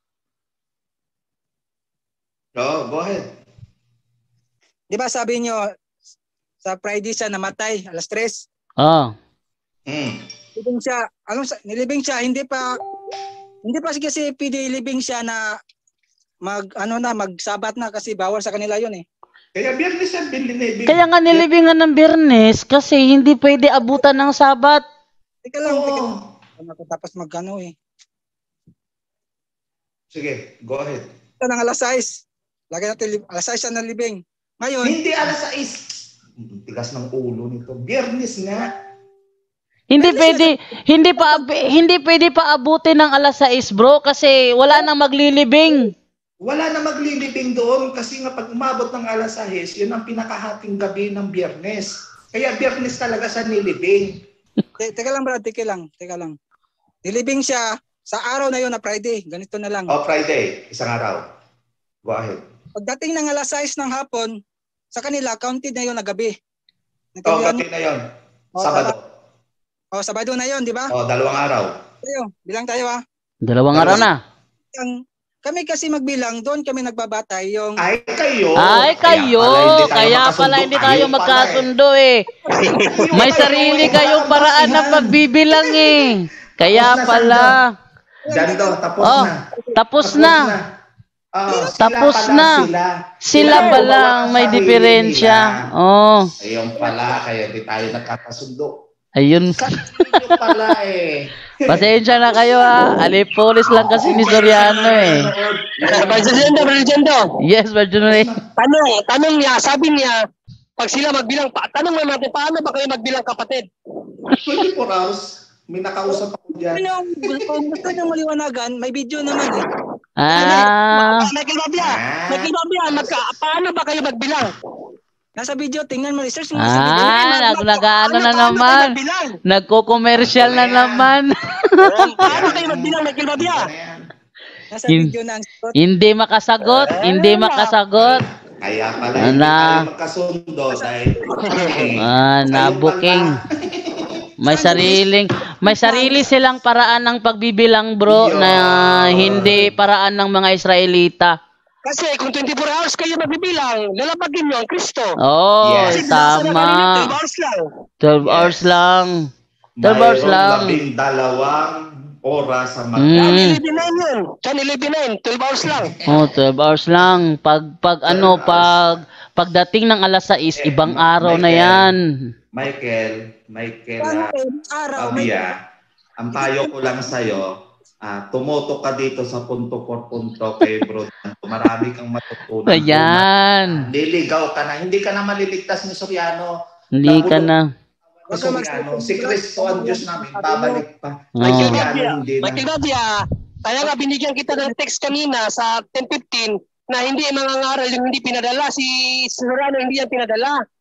Oh, go ahead. Di ba sabi nyo, sa Friday siya namatay, alas tres. Oh. Mm. Nilibing siya, anong, sa- nilibing siya, hindi pa, hindi pa kasi pwede ilibing siya na mag, ano na, magsabat na kasi bawal sa kanila yun eh. Kaya Biyernes yan, binilibing. Kaya nga nilibingan ng Biyernes kasi hindi pwede abutan ng Sabat. Teka lang, teka lang. Oo. Ano, tapos magano eh. Sige, go ahead. Ito ng alas sais. Lagi natin, li- alas sais siya nalibing. Ngayon, Hindi alas sais. Tigas ng ulo nito. Biyernes nga. Hindi pwede, hindi pa ab- hindi pwede pa abutin ng alas sais, bro, kasi wala nang maglilibing. Wala na maglilibing doon kasi nga pag umabot ng alas sais, yun ang pinakahating gabi ng Biyernes. Kaya Biyernes talaga sa nilibing. te- teka lang Brad, teka lang, teka lang. Nilibing siya sa araw na yun na Friday. Ganito na lang. O Friday, isang araw. Go ahead. Pagdating ng alas sais ng hapon, sa kanila, counted na yun na gabi. O, Naintindihan gabi mo? na yun. O, Sabado. O, Sabado na yun, di ba? O, dalawang araw. Tayo, bilang tayo ah. Dalawang araw na. Ang, kami kasi magbilang, doon kami nagbabatay yung... Ay, kayo. Ay, kayo. Kaya pala hindi tayo Ayun pala magkasundo eh. eh. May sarili kayong paraan ng pagbibilang eh. Kaya Tapos na, pala. Jando, tapos Oh, na. tapos na. Oh, sila Tapos pala na. Sila, Sila Sila pa gumawa lang ng may sarili diferensya. nila. Oh, Ayun pala, kaya di tayo nagkakasundo. ayun. Sarili pala eh. Pasensya na kayo ha. Alipolis lang kasi ni Soriano eh. Barjendo, Barjendo. Yes, Virgin Ray. Tanong, tanong niya, sabi niya, pag sila magbilang, pa, tanong mo natin, paano ba kayo magbilang kapatid? twenty-four hours. May nakausap ako dyan. Yung, kung gusto nyo maliwanagan, may video naman eh. Ah, Michael Babia, Michael Babia, magka, paano ba kayo magbilang? Nasa video, tingnan mo, research mo sa video. ah, nag nag-ano na Paano kayo naman. magbilang? Nagko-commercial na naman. Paano kayo magbilang, Michael Babia? Nasa Hin- video na ang sagot. Hindi makasagot, hindi makasagot. Kaya pala Ano? hindi tayo magkasundo dahil Ah, nabuking. May sariling, may sarili silang paraan ng pagbibilang, bro, na hindi paraan ng mga Israelita. Kasi kung twenty-four hours kayo magbibilang, lalapagin nyo ang Kristo. Oh, Yes. tama. twelve hours lang. twelve hours lang. twelve hours mayroong lang. labing dalawang oras sa Mm. mata. eleven nine yun. Chan eleven nine, twelve hours lang. Oh, twelve hours lang. Pag pag ano, pag pagdating ng alas sais, ibang araw na 'yan. Michael, Michael Paano uh, kayo? Araw, may Abia, ang payo ko lang sa'yo, ah, tumutok ka dito sa punto por punto kay bro. Marami kang matutunan. Ayan. Niligaw ka na. Hindi ka na maliligtas ni Soriano. Hindi ka na. Ni Soriano. Si Kristo ang Diyos namin. Babalik pa. Oh. Michael Soriano, Babia, hindi na. Michael Babia, kaya nga binigyan kita ng text kanina sa ten fifteen na hindi mangangaral yung hindi pinadala. Si Soriano hindi yan pinadala.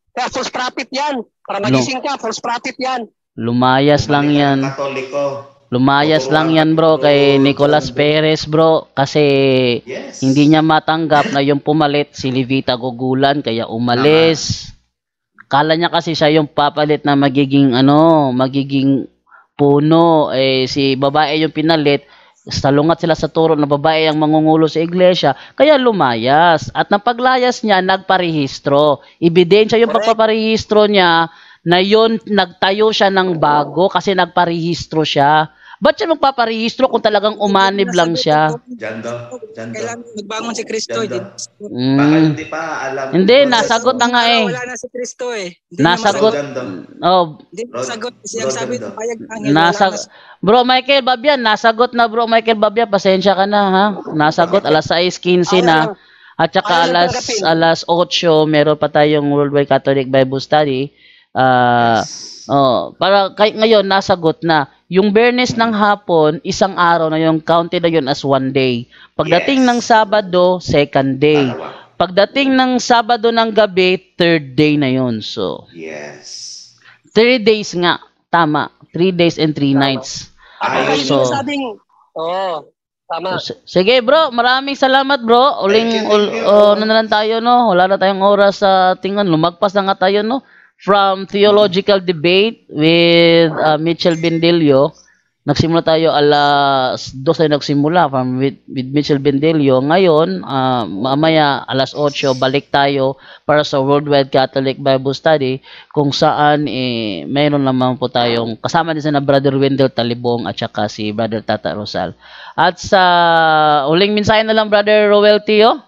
Kaya false prophet yan. Para magising ka, false prophet yan. Lumayas lang Bumalik yan. ang Katoliko. Lumayas lang Tuturuan yan bro ka, kay bro, Nicolas John, bro. Perez bro kasi Yes. hindi niya matanggap na yung pumalit si Levita Gugulan kaya umalis. Kala niya kasi siya yung papalit na magiging ano, magiging puno eh si babae yung pinalit. Salungat sila sa turo na babae ang mangungulo sa iglesia, kaya lumayas. At napaglayas niya, nagparehistro. Ebidensya yung Correct. pagpaparehistro niya na yun, nagtayo siya ng bago kasi nagparehistro siya. Ba't siya magpaparehistro kung talagang umanib lang siya? Diyan daw. Diyan daw. Kailangan magbangon si Kristo. Diyan Hindi, daw. Baka Mm. hindi pa alam. Hindi, Proseso. nasagot na nga eh. Wala na si Kristo eh. Hindi Nasagot. Diyan daw. Oh, Hindi Rod- nasagot. Kasi ang Rod- sabi Rod- ng payag angel, nasa wala na si- Bro Michael Babian, nasagot na bro Michael Babian, pasensya ka na ha. Nasagot alas sais quince na. At saka Ayaw lang alas tanggapin. alas otso meron pa tayong Worldwide Catholic Bible Study. Ah, oh, para kay ngayon nasagot na. Yung Bernes ng hapon, isang araw na yung counted na yun as one day. Pagdating Yes. ng Sabado, second day. Dalawa. Pagdating ng Sabado ng gabi, third day na yun. So, Yes. three days nga. Tama. Three days and three nights. Ako Ayun. kayo So- sinasabing, oo, tama. S- Sige bro, maraming salamat bro. Uling, Thank you, ul, thank you. oh, ano na lang tayo no? Wala na tayong oras sa tingnan. Lumagpas na nga tayo no? From theological debate with uh, Mitchell Bendelio. Nagsimula tayo alas dos tayo nagsimula from with, with Mitchell Bendelio. Ngayon, uh, mamaya alas otso balik tayo para sa Worldwide Catholic Bible Study kung saan eh, mayroon naman po tayong kasama din sa na Brother Wendell Talibong at saka si Brother Tata Rosal. At sa uling mensahe na lang Brother Roel Tio.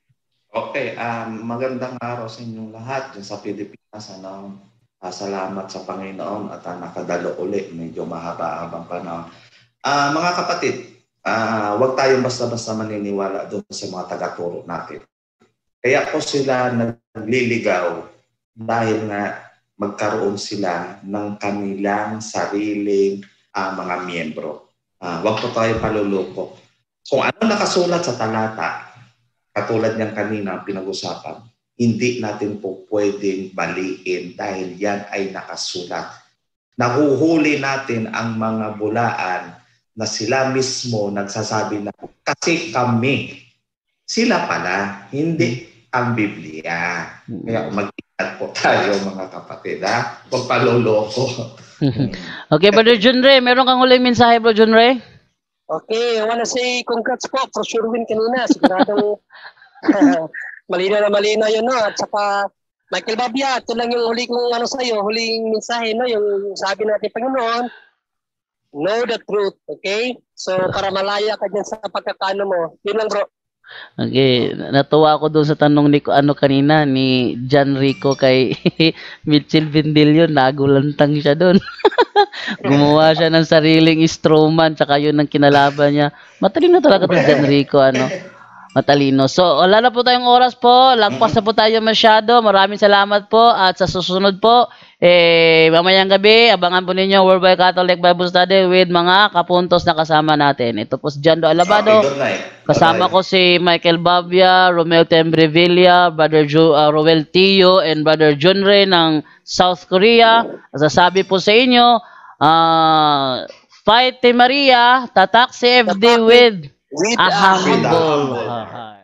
Okay, um, magandang araw sa inyong lahat dyan sa Pilipinas. Ano, ah, salamat sa Panginoon at uh, nakadalo uli. Medyo mahaba-habang panahon. Ah, mga kapatid, ah, huwag tayong basta-basta maniniwala doon sa mga taga-turo natin. Kaya po sila nagliligaw dahil nga magkaroon sila ng kanilang sariling ah, mga miyembro. Ah, huwag po tayo paluloko. Kung ano nakasulat sa talata, katulad niyang kanina pinag-usapan, hindi natin po pwedeng baliin dahil yan ay nakasulat. Nahuhuli natin ang mga bulaan na sila mismo nagsasabi na kasi kami. Sila pala, hindi ang Biblia. Kaya mag-ingat po tayo mga kapatid, ha? Huwag paluloko. Okay, Brother John Ray, meron kang uling mensahe, Bro John Ray? Okay, I wanna say congrats po for sure win kanina. Siguradong malina na malina yun, no? At saka, Michael Babia, ito lang yung huli kong ano sa'yo, huling mensahe, no? Yung sabi natin, Panginoon, know the truth, okay? So, para malaya ka dyan sa pagkakano mo. Yun lang, bro. Okay, natuwa ako doon sa tanong ni ano kanina ni John Rico kay Mitchell Bendelio, nagulantang siya doon. Gumawa siya ng sariling strawman tsaka yun ang kinalaban niya. Matalino talaga to John Rico, ano. Matalino. So, wala na po tayong oras po. Lagpas na po tayo masyado. Maraming salamat po. At sa susunod po, eh, mamayang gabi, abangan po ninyo Worldwide Catholic Bible Study with mga kapuntos na kasama natin. Ito po si Jando Alabado. Okay, good night. Kasama Bye-bye. ko si Michael Babia, Romel Tembrevilla, Brother Jo, uh, Roel Tio, and Brother John Ray ng South Korea. Sasabi po sa inyo, uh, Fight Te Maria, tatak si F D with With a a humble humble heart.